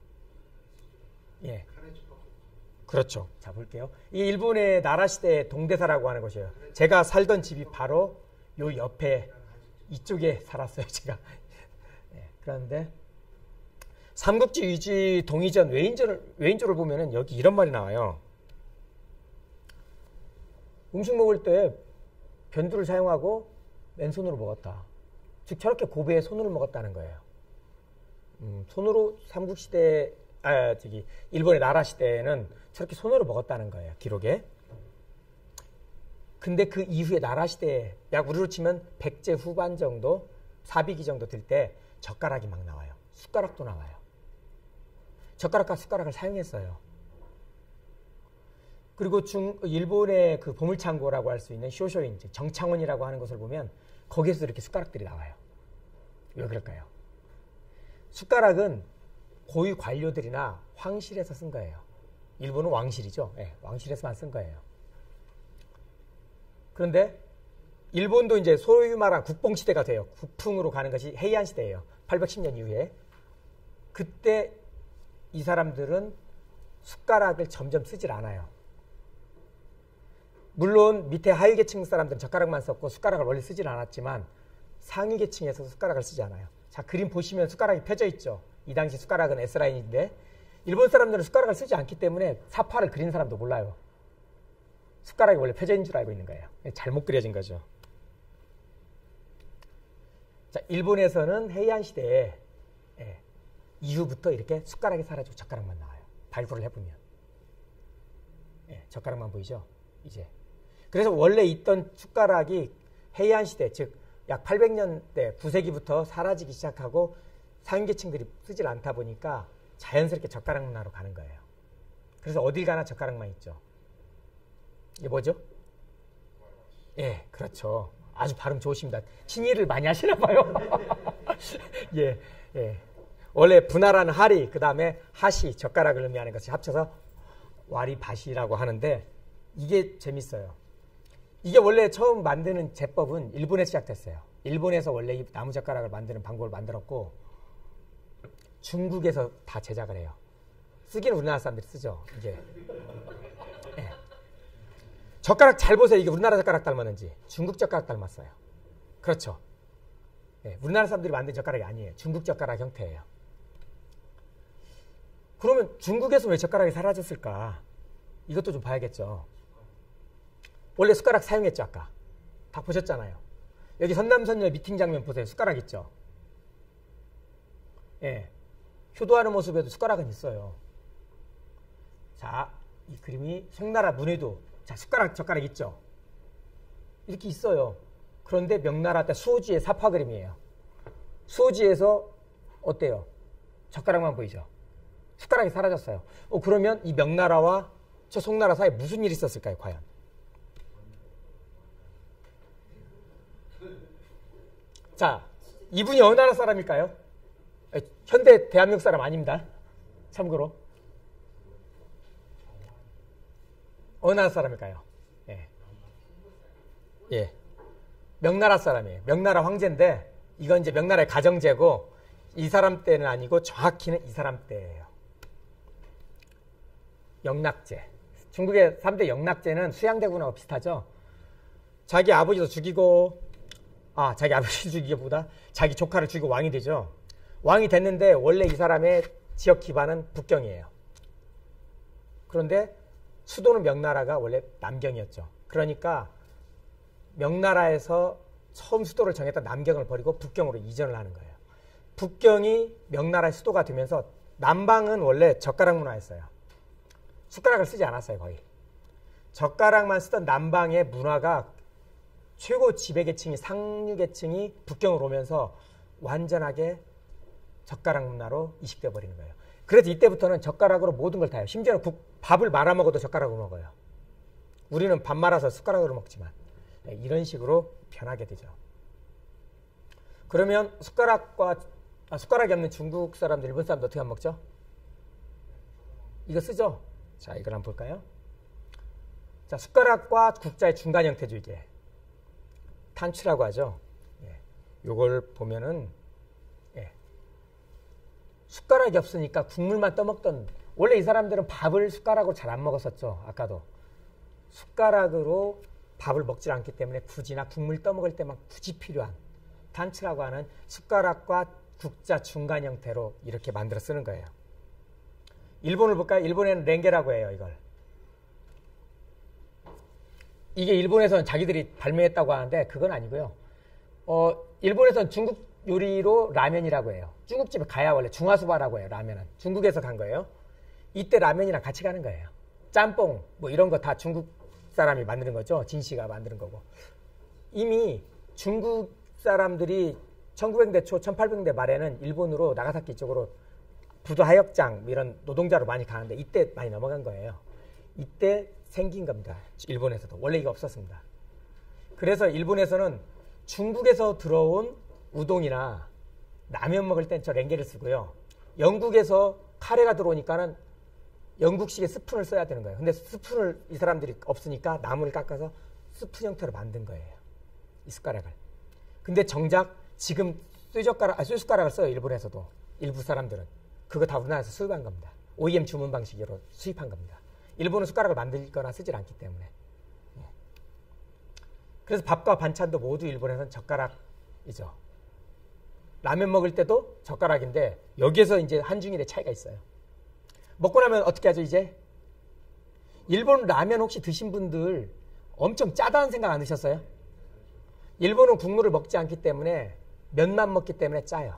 예. 그렇죠. 자, 볼게요. 이 일본의 나라 시대의 동대사라고 하는 곳이에요. 제가 살던 집이 바로 요 옆에 이쪽에 살았어요, 제가. 예. 그런데 삼국지 위지 동의전 외인조를, 외인조를 보면은 여기 이런 말이 나와요. 음식 먹을 때 변두를 사용하고 맨손으로 먹었다. 즉 저렇게 고배에 손으로 먹었다는 거예요. 음, 손으로 삼국시대, 아 저기 일본의 나라 시대에는 저렇게 손으로 먹었다는 거예요. 기록에. 근데 그 이후에 나라 시대에 약 우리로 치면 백제 후반 정도, 사비기 정도 될 때 젓가락이 막 나와요. 숟가락도 나와요. 젓가락과 숟가락을 사용했어요. 그리고 중 일본의 그 보물창고라고 할 수 있는 쇼쇼인, 정창원이라고 하는 것을 보면 거기에서 이렇게 숟가락들이 나와요. 왜 그럴까요? 숟가락은 고위 관료들이나 황실에서 쓴 거예요. 일본은 왕실이죠. 네, 왕실에서만 쓴 거예요. 그런데 일본도 이제 소위 말한 국뽕시대가 돼요. 국풍으로 가는 것이 헤이안 시대예요. 팔백십 년 이후에. 그때 이 사람들은 숟가락을 점점 쓰질 않아요. 물론 밑에 하위 계층 사람들은 젓가락만 썼고 숟가락을 원래 쓰질 않았지만 상위 계층에서 숟가락을 쓰지 않아요. 자, 그림 보시면 숟가락이 펴져 있죠. 이 당시 숟가락은 S라인인데 일본 사람들은 숟가락을 쓰지 않기 때문에 사파를 그린 사람도 몰라요. 숟가락이 원래 펴져 있는 줄 알고 있는 거예요. 잘못 그려진 거죠. 자, 일본에서는 헤이안 시대에 예, 이후부터 이렇게 숟가락이 사라지고 젓가락만 나와요. 발굴을 해보면. 예, 젓가락만 보이죠? 이제. 그래서 원래 있던 숟가락이 헤이안 시대, 즉 약 팔백 년대, 구 세기부터 사라지기 시작하고 상위계층들이 쓰질 않다 보니까 자연스럽게 젓가락 문화로 가는 거예요. 그래서 어딜 가나 젓가락만 있죠. 이게 뭐죠? 예, 그렇죠. 아주 발음 좋으십니다. 친일을 많이 하시나 봐요. 예, 예. 원래 분하라는 하리, 그 다음에 하시, 젓가락을 의미하는 것이 합쳐서 와리바시라고 하는데 이게 재밌어요. 이게 원래 처음 만드는 제법은 일본에서 시작됐어요. 일본에서 원래 이 나무젓가락을 만드는 방법을 만들었고 중국에서 다 제작을 해요. 쓰기는 우리나라 사람들이 쓰죠. 이게. 네. 젓가락 잘 보세요. 이게 우리나라 젓가락 닮았는지. 중국 젓가락 닮았어요. 그렇죠. 네. 우리나라 사람들이 만든 젓가락이 아니에요. 중국 젓가락 형태예요. 그러면 중국에서 왜 젓가락이 사라졌을까? 이것도 좀 봐야겠죠. 원래 숟가락 사용했죠, 아까. 다 보셨잖아요. 여기 선남선녀 미팅 장면 보세요. 숟가락 있죠? 예. 효도하는 모습에도 숟가락은 있어요. 자, 이 그림이 송나라 문에도 자, 숟가락, 젓가락 있죠? 이렇게 있어요. 그런데 명나라 때 수호지의 사파 그림이에요. 수호지에서 어때요? 젓가락만 보이죠? 숟가락이 사라졌어요. 어, 그러면 이 명나라와 저 송나라 사이에 무슨 일이 있었을까요, 과연? 자, 이분이 어느 나라 사람일까요? 현대 대한민국 사람 아닙니다. 참고로. 어느 나라 사람일까요? 예. 예. 명나라 사람이에요. 명나라 황제인데 이건 이제 명나라의 가정제고 이 사람 때는 아니고 정확히는 이 사람 때예요. 영락제. 중국의 삼 대 영락제는 수양대군하고 비슷하죠. 자기 아버지도 죽이고 아 자기 아버지 죽이기보다 자기 조카를 죽이고 왕이 되죠. 왕이 됐는데 원래 이 사람의 지역 기반은 북경이에요. 그런데 수도는 명나라가 원래 남경이었죠. 그러니까 명나라에서 처음 수도를 정했던 남경을 버리고 북경으로 이전을 하는 거예요. 북경이 명나라의 수도가 되면서 남방은 원래 젓가락 문화였어요. 숟가락을 쓰지 않았어요, 거의. 젓가락만 쓰던 남방의 문화가 최고 지배계층이 상류계층이 북경으로 오면서 완전하게 젓가락 문화로 이식돼 버리는 거예요. 그래서 이때부터는 젓가락으로 모든 걸 다 해요. 심지어는 국, 밥을 말아 먹어도 젓가락으로 먹어요. 우리는 밥 말아서 숟가락으로 먹지만 네, 이런 식으로 변하게 되죠. 그러면 숟가락과 아, 숟가락이 없는 중국 사람들, 일본 사람들 어떻게 하면 먹죠? 이거 쓰죠? 자, 이걸 한번 볼까요? 자, 숟가락과 국자의 중간 형태죠, 이게. 탄추라고 하죠. 예. 요걸 보면은 예. 숟가락이 없으니까 국물만 떠먹던, 원래 이 사람들은 밥을 숟가락으로 잘 안 먹었었죠. 아까도. 숟가락으로 밥을 먹지 않기 때문에 굳이나 국물 떠먹을 때만 굳이 필요한 탄츠라고 하는 숟가락과 국자 중간 형태로 이렇게 만들어 쓰는 거예요. 일본을 볼까요? 일본에는 랭게라고 해요, 이걸. 이게 일본에서는 자기들이 발명했다고 하는데 그건 아니고요. 어, 일본에서는 중국 요리로 라면이라고 해요. 중국집에 가야 원래 중화수바라고 해요, 라면은. 중국에서 간 거예요. 이때 라면이랑 같이 가는 거예요. 짬뽕, 뭐 이런 거 다 중국 사람이 만드는 거죠. 진씨가 만드는 거고. 이미 중국 사람들이 천구백 년대 초, 천팔백 년대 말에는 일본으로 나가사키 쪽으로 부두하역장 이런 노동자로 많이 가는데 이때 많이 넘어간 거예요. 이때 생긴 겁니다. 일본에서도. 원래 이거 없었습니다. 그래서 일본에서는 중국에서 들어온 우동이나 라면 먹을 땐 저 랭게를 쓰고요. 영국에서 카레가 들어오니까는 영국식의 스푼을 써야 되는 거예요. 근데 스푼을 이 사람들이 없으니까 나무를 깎아서 스푼 형태로 만든 거예요. 이 숟가락을. 근데 정작 지금 쇠젓가락, 아, 쇠숟가락을 써요. 일본에서도. 일부 사람들은. 그거 다 우리나라에서 수입한 겁니다. 오이엠 주문 방식으로 수입한 겁니다. 일본은 숟가락을 만들거나 쓰질 않기 때문에. 예. 그래서 밥과 반찬도 모두 일본에서는 젓가락이죠. 라면 먹을 때도 젓가락인데 여기에서 이제 한중일의 차이가 있어요. 먹고 나면 어떻게 하죠, 이제? 일본 라면 혹시 드신 분들 엄청 짜다는 생각 안 드셨어요? 일본은 국물을 먹지 않기 때문에 면만 먹기 때문에 짜요.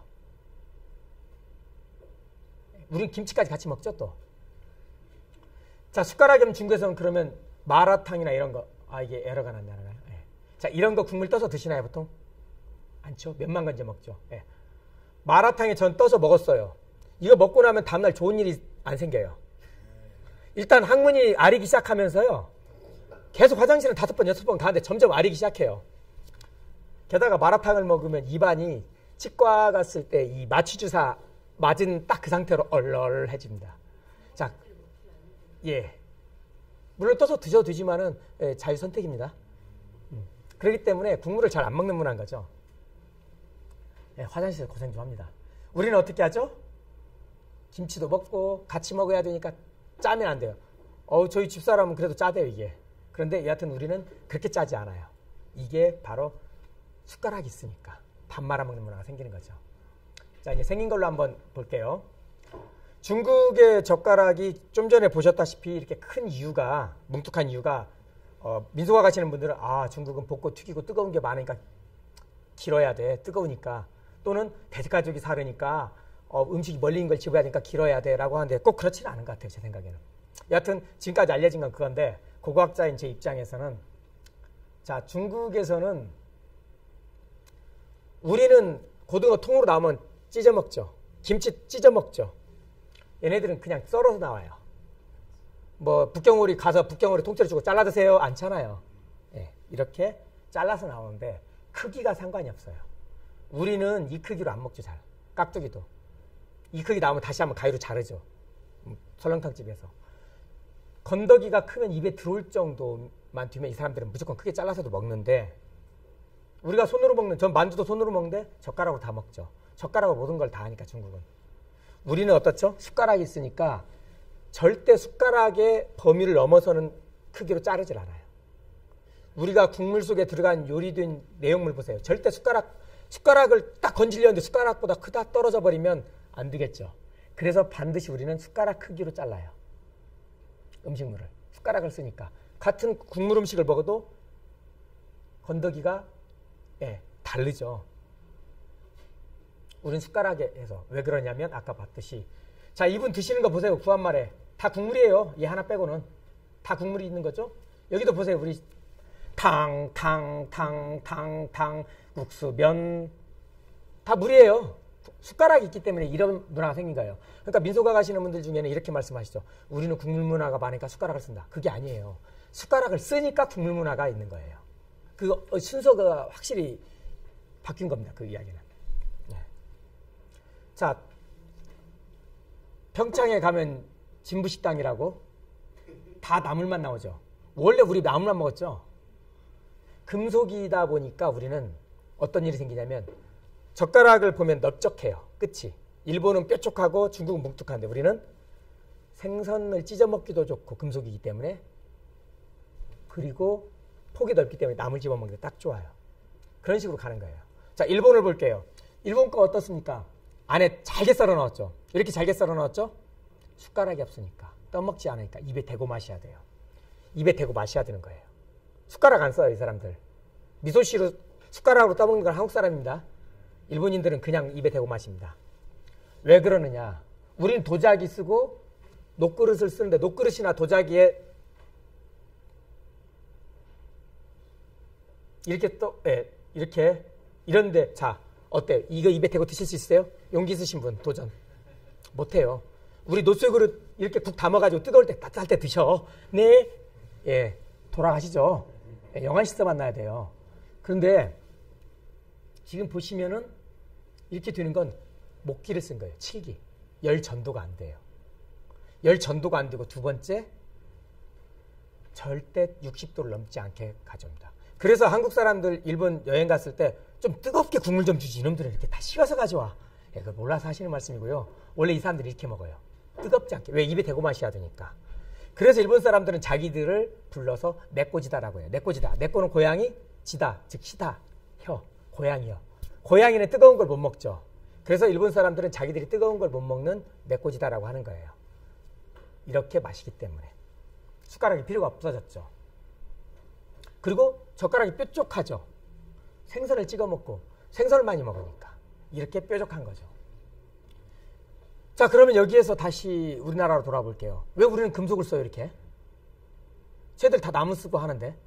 우린 김치까지 같이 먹죠, 또. 자, 숟가락이 없는 중국에서는 그러면 마라탕이나 이런 거, 아, 이게 에러가 났나요? 예. 자, 이런 거 국물 떠서 드시나요, 보통? 않죠? 면만 건져 먹죠. 예. 마라탕에 전 떠서 먹었어요. 이거 먹고 나면 다음날 좋은 일이 안 생겨요. 일단 항문이 아리기 시작하면서요. 계속 화장실은 다섯 번, 여섯 번 가는데 점점 아리기 시작해요. 게다가 마라탕을 먹으면 입안이 치과 갔을 때 이 마취주사 맞은 딱 그 상태로 얼얼해집니다. 자, 예. 물론 떠서 드셔도 되지만은 예, 자유 선택입니다. 음. 그렇기 때문에 국물을 잘 안 먹는 문화인 거죠. 예, 화장실에서 고생 좀 합니다. 우리는 어떻게 하죠? 김치도 먹고 같이 먹어야 되니까 짜면 안 돼요. 어우, 저희 집사람은 그래도 짜대요, 이게. 그런데 여하튼 우리는 그렇게 짜지 않아요. 이게 바로 숟가락이 있으니까 밥 말아 먹는 문화가 생기는 거죠. 자, 이제 생긴 걸로 한번 볼게요. 중국의 젓가락이 좀 전에 보셨다시피 이렇게 큰 이유가, 뭉툭한 이유가 어, 민속화 가시는 분들은 아, 중국은 볶고 튀기고 뜨거운 게 많으니까 길어야 돼. 뜨거우니까. 또는 대가족이 사르니까 어, 음식이 멀리 있는 걸 집어야 되니까 길어야 돼 라고 하는데 꼭 그렇지는 않은 것 같아요, 제 생각에는. 여하튼 지금까지 알려진 건 그건데 고고학자인 제 입장에서는 자, 중국에서는 우리는 고등어 통으로 나오면 찢어 먹죠. 김치 찢어 먹죠. 얘네들은 그냥 썰어서 나와요. 뭐 북경오리 가서 북경오리 통째로 주고 잘라 드세요 않잖아요. 예, 이렇게 잘라서 나오는데 크기가 상관이 없어요. 우리는 이 크기로 안 먹죠. 잘. 깍두기도. 이 크기 나오면 다시 한번 가위로 자르죠. 음, 설렁탕집에서. 건더기가 크면 입에 들어올 정도만 되면 이 사람들은 무조건 크게 잘라서도 먹는데 우리가 손으로 먹는, 전 만두도 손으로 먹는데 젓가락으로 다 먹죠. 젓가락으로 모든 걸 다 하니까 중국은. 우리는 어떻죠? 숟가락이 있으니까 절대 숟가락의 범위를 넘어서는 크기로 자르질 않아요. 우리가 국물 속에 들어간 요리된 내용물 보세요. 절대 숟가락, 숟가락을 딱 건지려는데 숟가락보다 크다 떨어져 버리면 안 되겠죠. 그래서 반드시 우리는 숟가락 크기로 잘라요. 음식물을. 숟가락을 쓰니까. 같은 국물 음식을 먹어도 건더기가 예, 다르죠. 우린 숟가락에 해서. 왜 그러냐면 아까 봤듯이 자, 이분 드시는 거 보세요. 구한말에 다 국물이에요. 얘 하나 빼고는 다 국물이 있는 거죠. 여기도 보세요. 우리 탕, 탕, 탕, 탕, 탕, 국수, 면, 다 물이에요. 숟가락이 있기 때문에 이런 문화가 생긴 거예요. 그러니까 민속화 가시는 분들 중에는 이렇게 말씀하시죠. 우리는 국물 문화가 많으니까 숟가락을 쓴다. 그게 아니에요. 숟가락을 쓰니까 국물 문화가 있는 거예요. 그 순서가 확실히 바뀐 겁니다. 그 이야기는. 네. 자, 평창에 가면 진부식당이라고 다 나물만 나오죠. 원래 우리 나물만 먹었죠. 금속이다 보니까 우리는 어떤 일이 생기냐면 젓가락을 보면 넓적해요. 끝이. 일본은 뾰족하고 중국은 뭉툭한데 우리는 생선을 찢어 먹기도 좋고 금속이기 때문에 그리고 폭이 넓기 때문에 나물 집어 먹는 게 딱 좋아요. 그런 식으로 가는 거예요. 자, 일본을 볼게요. 일본 거 어떻습니까? 안에 잘게 썰어 넣었죠. 이렇게 잘게 썰어 넣었죠? 숟가락이 없으니까 떠먹지 않으니까 입에 대고 마셔야 돼요. 입에 대고 마셔야 되는 거예요. 숟가락 안 써요, 이 사람들. 미소시로 숟가락으로 떠먹는 건 한국 사람입니다. 일본인들은 그냥 입에 대고 마십니다. 왜 그러느냐? 우리는 도자기 쓰고 녹그릇을 쓰는데 녹그릇이나 도자기에 이렇게 또 예, 이렇게 이런데 자 어때? 이거 입에 대고 드실 수 있어요? 용기 있으신 분 도전. 못해요. 우리 노쇠그릇 이렇게 국 담아가지고 뜨거울 때 따뜻할 때 드셔. 네, 예, 돌아가시죠. 예, 영안 식사 만나야 돼요. 그런데 지금 보시면은 이렇게 되는 건 목기를 쓴 거예요. 칠기. 열 전도가 안 돼요. 열 전도가 안 되고 두 번째 절대 육십 도를 넘지 않게 가져옵니다. 그래서 한국 사람들 일본 여행 갔을 때 좀 뜨겁게 국물 좀 주지 이놈들은 이렇게 다 식어서 가져와. 예, 그걸 몰라서 하시는 말씀이고요. 원래 이 사람들이 이렇게 먹어요. 뜨겁지 않게. 왜? 입에 대고 마셔야 되니까. 그래서 일본 사람들은 자기들을 불러서 내꼬지다라고 해요. 내꼬지다. 내꼬는 고양이, 지다, 즉 시다, 혀, 고양이요. 고양이는 뜨거운 걸 못 먹죠. 그래서 일본 사람들은 자기들이 뜨거운 걸 못 먹는 내꼬지다라고 하는 거예요. 이렇게 마시기 때문에. 숟가락이 필요가 없어졌죠. 그리고 젓가락이 뾰족하죠. 생선을 찍어 먹고 생선을 많이 먹으니까 이렇게 뾰족한 거죠. 자, 그러면 여기에서 다시 우리나라로 돌아볼게요. 왜 우리는 금속을 써요, 이렇게? 쟤들 다 나무 쓰고 하는데.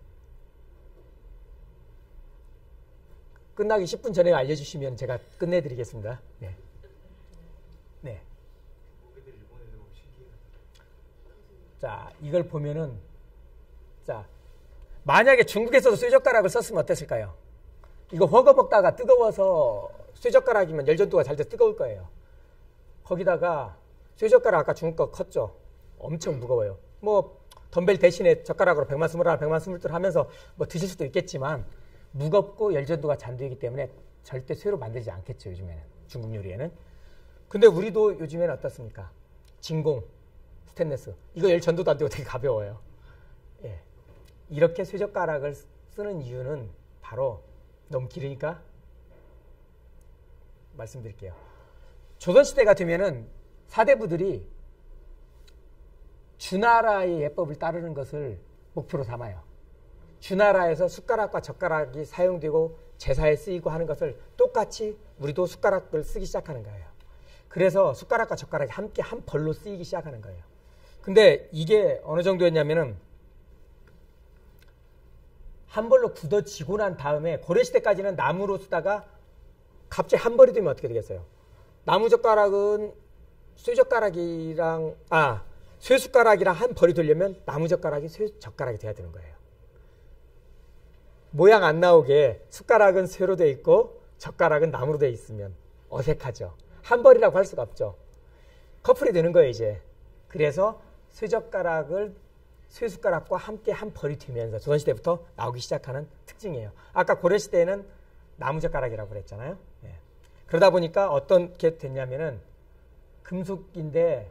끝나기 십 분 전에 알려주시면 제가 끝내드리겠습니다. 네. 네. 자, 이걸 보면은, 자, 만약에 중국에서도 쇠젓가락을 썼으면 어땠을까요? 이거 허거 먹다가 뜨거워서 쇠젓가락이면 열전도가 잘 돼서 뜨거울 거예요. 거기다가 쇠젓가락 아까 중국 거 컸죠? 엄청 무거워요. 뭐 덤벨 대신에 젓가락으로 백만 스물 하나, 백만 스물 둘 하면서 뭐 드실 수도 있겠지만 무겁고 열전도가 잔디이기 때문에 절대 쇠로 만들지 않겠죠, 요즘에는. 중국 요리에는. 근데 우리도 요즘에는 어떻습니까? 진공, 스테인리스. 이거 열전도도 안 되고 되게 가벼워요. 예. 이렇게 쇠젓가락을 쓰는 이유는 바로 너무 길으니까 말씀드릴게요. 조선시대가 되면은 사대부들이 주나라의 예법을 따르는 것을 목표로 삼아요. 주나라에서 숟가락과 젓가락이 사용되고 제사에 쓰이고 하는 것을 똑같이 우리도 숟가락을 쓰기 시작하는 거예요. 그래서 숟가락과 젓가락이 함께 한 벌로 쓰이기 시작하는 거예요. 근데 이게 어느 정도였냐면은 한 벌로 굳어지고 난 다음에 고려시대까지는 나무로 쓰다가 갑자기 한 벌이 되면 어떻게 되겠어요? 나무젓가락은 쇠젓가락이랑 아 쇠숟가락이랑 한 벌이 되려면 나무젓가락이 쇠젓가락이 돼야 되는 거예요. 모양 안 나오게 숟가락은 쇠로 돼 있고 젓가락은 나무로 돼 있으면 어색하죠. 한 벌이라고 할 수가 없죠. 커플이 되는 거예요, 이제. 그래서 쇠젓가락을 쇠숟가락과 함께 한 벌이 되면서 조선시대부터 나오기 시작하는 특징이에요. 아까 고려시대에는 나무젓가락이라고 그랬잖아요. 예. 그러다 보니까 어떻게 됐냐면은 금속인데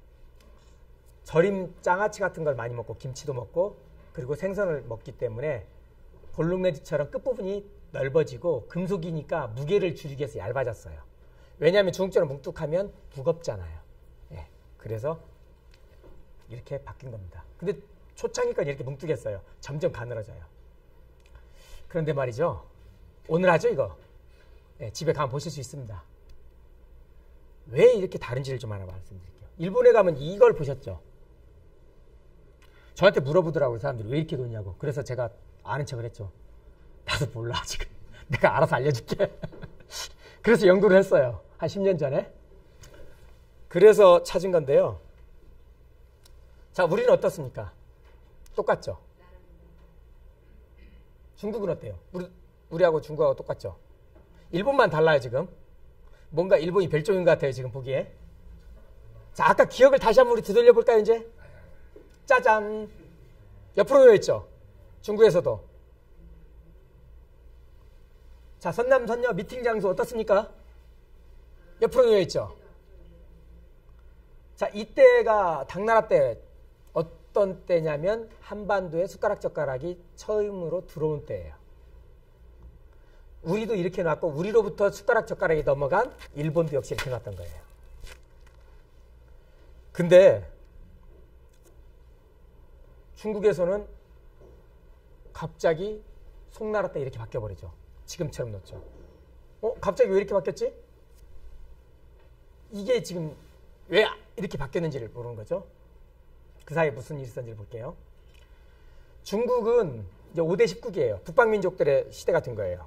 절임 장아찌 같은 걸 많이 먹고 김치도 먹고 그리고 생선을 먹기 때문에 볼록내지처럼 끝부분이 넓어지고 금속이니까 무게를 줄이기 위해서 얇아졌어요. 왜냐하면 중국처럼 뭉툭하면 무겁잖아요. 예. 그래서 이렇게 바뀐 겁니다. 근데 초창기까지 이렇게 뭉툭했어요. 점점 가늘어져요. 그런데 말이죠. 오늘 하죠, 이거. 네, 집에 가면 보실 수 있습니다. 왜 이렇게 다른지를 좀 하나 말씀드릴게요. 일본에 가면 이걸 보셨죠? 저한테 물어보더라고요, 사람들이. 왜 이렇게 놓냐고. 그래서 제가 아는 척을 했죠. 나도 몰라 지금. 내가 알아서 알려줄게. 그래서 연구를 했어요. 한 십 년 전에. 그래서 찾은 건데요. 자, 우리는 어떻습니까? 똑같죠? 중국은 어때요? 우리, 우리하고 중국하고 똑같죠? 일본만 달라요 지금. 뭔가 일본이 별종인 것 같아요 지금 보기에. 자, 아까 기억을 다시 한번 우리 되돌려 볼까요 이제? 짜잔. 옆으로 놓여있죠? 중국에서도. 자, 선남 선녀 미팅 장소 어떻습니까? 옆으로 놓여있죠? 자, 이때가 당나라 때 어떤 때냐면 한반도에 숟가락 젓가락이 처음으로 들어온 때예요. 우리도 이렇게 놨고 우리로부터 숟가락 젓가락이 넘어간 일본도 역시 이렇게 놨던 거예요. 근데 중국에서는 갑자기 송나라 때 이렇게 바뀌어버리죠. 지금처럼 놓죠. 어? 갑자기 왜 이렇게 바뀌었지? 이게 지금 왜 이렇게 바뀌었는지를 모르는 거죠. 그 사이에 무슨 일이 있었는지를 볼게요. 중국은 이제 오 대 십국이에요. 북방민족들의 시대가 된 거예요.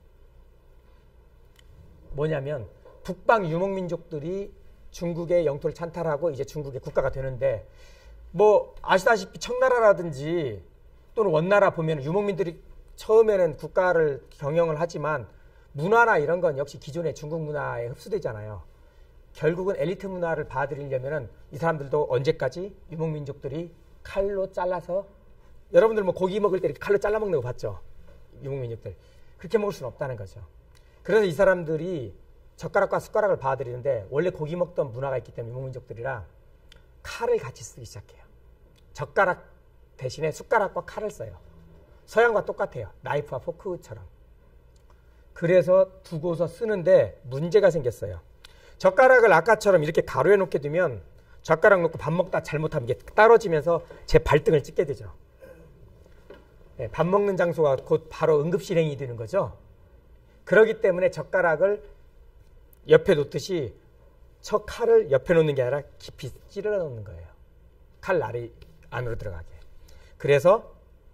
뭐냐면 북방 유목민족들이 중국의 영토를 찬탈하고 이제 중국의 국가가 되는데 뭐 아시다시피 청나라라든지 또는 원나라 보면 유목민들이 처음에는 국가를 경영을 하지만 문화나 이런 건 역시 기존의 중국 문화에 흡수되잖아요. 결국은 엘리트 문화를 받아들이려면 이 사람들도 언제까지 유목민족들이 칼로 잘라서 여러분들 뭐 고기 먹을 때 이렇게 칼로 잘라 먹는 거 봤죠? 유목민족들. 그렇게 먹을 수는 없다는 거죠. 그래서 이 사람들이 젓가락과 숟가락을 받아들이는데 원래 고기 먹던 문화가 있기 때문에 유목민족들이랑 칼을 같이 쓰기 시작해요. 젓가락 대신에 숟가락과 칼을 써요. 서양과 똑같아요. 나이프와 포크처럼. 그래서 두고서 쓰는데 문제가 생겼어요. 젓가락을 아까처럼 이렇게 가로에 놓게 두면 젓가락 놓고 밥 먹다 잘못하면 이게 떨어지면서 제 발등을 찍게 되죠. 네, 밥 먹는 장소가 곧 바로 응급실행이 되는 거죠. 그렇기 때문에 젓가락을 옆에 놓듯이 저 칼을 옆에 놓는 게 아니라 깊이 찌르러 놓는 거예요. 칼 날이 안으로 들어가게. 그래서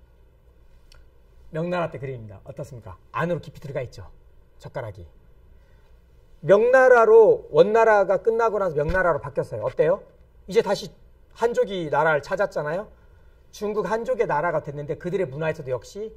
명나라 때 그림입니다. 어떻습니까? 안으로 깊이 들어가 있죠. 젓가락이. 명나라로 원나라가 끝나고 나서 명나라로 바뀌었어요. 어때요? 이제 다시 한족이 나라를 찾았잖아요. 중국 한족의 나라가 됐는데 그들의 문화에서도 역시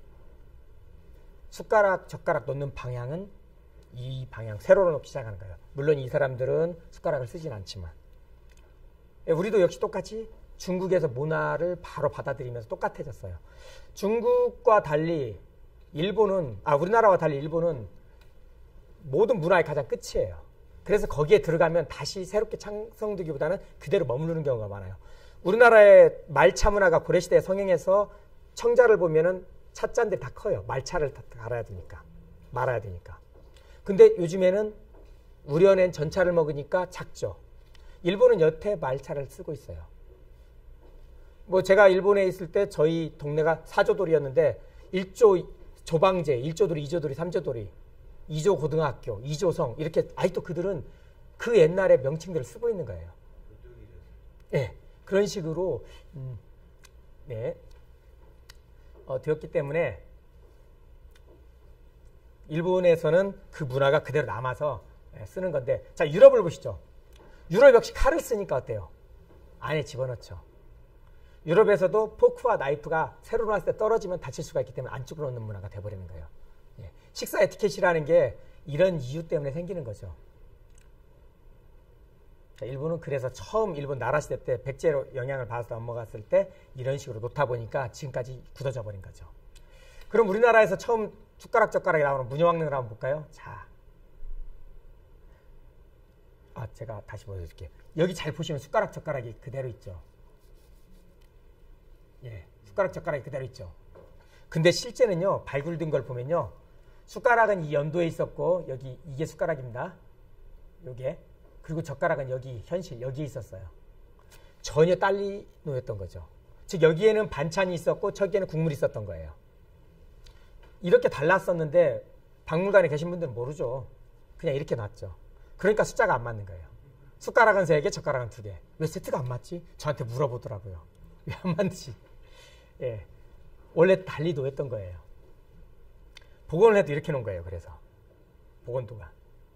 숟가락, 젓가락 놓는 방향은 이 방향, 세로로 놓기 시작하는 거예요. 물론 이 사람들은 숟가락을 쓰진 않지만. 우리도 역시 똑같이 중국에서 문화를 바로 받아들이면서 똑같아졌어요. 중국과 달리 일본은, 아, 우리나라와 달리 일본은 모든 문화의 가장 끝이에요. 그래서 거기에 들어가면 다시 새롭게 창성되기보다는 그대로 머무르는 경우가 많아요. 우리나라의 말차 문화가 고려시대에 성행해서 청자를 보면은 찻잔들이 다 커요. 말차를 다 갈아야 되니까. 말아야 되니까. 근데 요즘에는 우려낸 전차를 먹으니까 작죠. 일본은 여태 말차를 쓰고 있어요. 뭐 제가 일본에 있을 때 저희 동네가 사조돌이었는데 일조 조방제, 일조돌이, 이조돌이, 삼조돌이, 이조 고등학교, 이조성 이렇게 아직도 그들은 그 옛날의 명칭들을 쓰고 있는 거예요. 네, 그런 식으로 음, 네, 어, 되었기 때문에 일본에서는 그 문화가 그대로 남아서 네, 쓰는 건데, 자, 유럽을 보시죠. 유럽 역시 칼을 쓰니까 어때요? 안에 집어넣죠. 유럽에서도 포크와 나이프가 세로 놨을 때 떨어지면 다칠 수가 있기 때문에 안쪽으로 넣는 문화가 돼버리는 거예요. 예. 식사 에티켓이라는 게 이런 이유 때문에 생기는 거죠. 자, 일본은 그래서 처음 일본 나라 시대 때 백제로 영향을 받아서 넘어갔을 때 이런 식으로 놓다 보니까 지금까지 굳어져 버린 거죠. 그럼 우리나라에서 처음 숟가락 젓가락이 나오는 문여왕릉을 한번 볼까요? 자, 아, 제가 다시 보여드릴게요. 여기 잘 보시면 숟가락 젓가락이 그대로 있죠. 예, 숟가락 젓가락이 그대로 있죠. 근데 실제는요, 발굴된 걸 보면요, 숟가락은 이 연도에 있었고 여기 이게 숟가락입니다. 요게. 그리고 젓가락은 여기 현실 여기에 있었어요. 전혀 딸리 놓였던 거죠. 즉 여기에는 반찬이 있었고 저기에는 국물이 있었던 거예요. 이렇게 달랐었는데 박물관에 계신 분들은 모르죠. 그냥 이렇게 놨죠. 그러니까 숫자가 안 맞는 거예요. 숟가락은 세 개, 젓가락은 두 개. 왜 세트가 안 맞지? 저한테 물어보더라고요. 왜 안 맞지? 예. 원래 달리 놓였던 거예요. 복원을 해도 이렇게 놓은 거예요. 그래서 복원도가.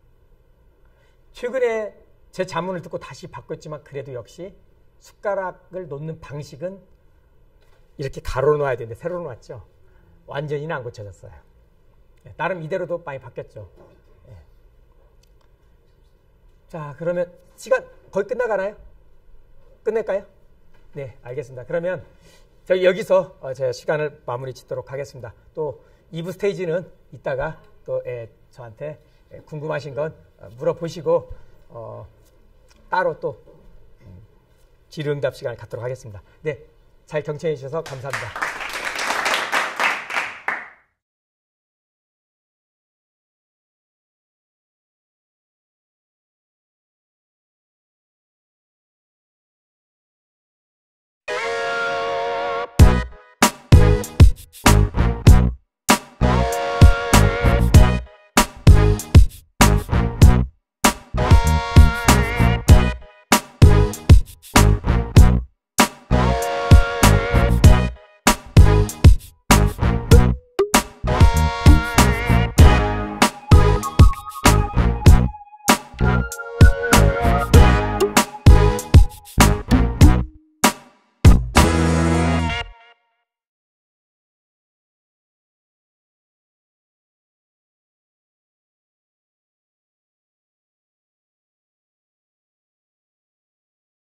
최근에 제 자문을 듣고 다시 바꿨지만 그래도 역시 숟가락을 놓는 방식은 이렇게 가로로 놔야 되는데 세로로 놨죠. 완전히는 안 고쳐졌어요. 나름 이대로도 많이 바뀌었죠. 예. 자, 그러면 시간 거의 끝나가나요? 끝낼까요? 네, 알겠습니다. 그러면 저희 여기서 어, 제 시간을 마무리 짓도록 하겠습니다. 또 이 부 스테이지는 이따가 또 예, 저한테 예, 궁금하신 건 어, 물어보시고 어, 따로 또 음, 질의응답 시간을 갖도록 하겠습니다. 네, 잘 경청해 주셔서 감사합니다.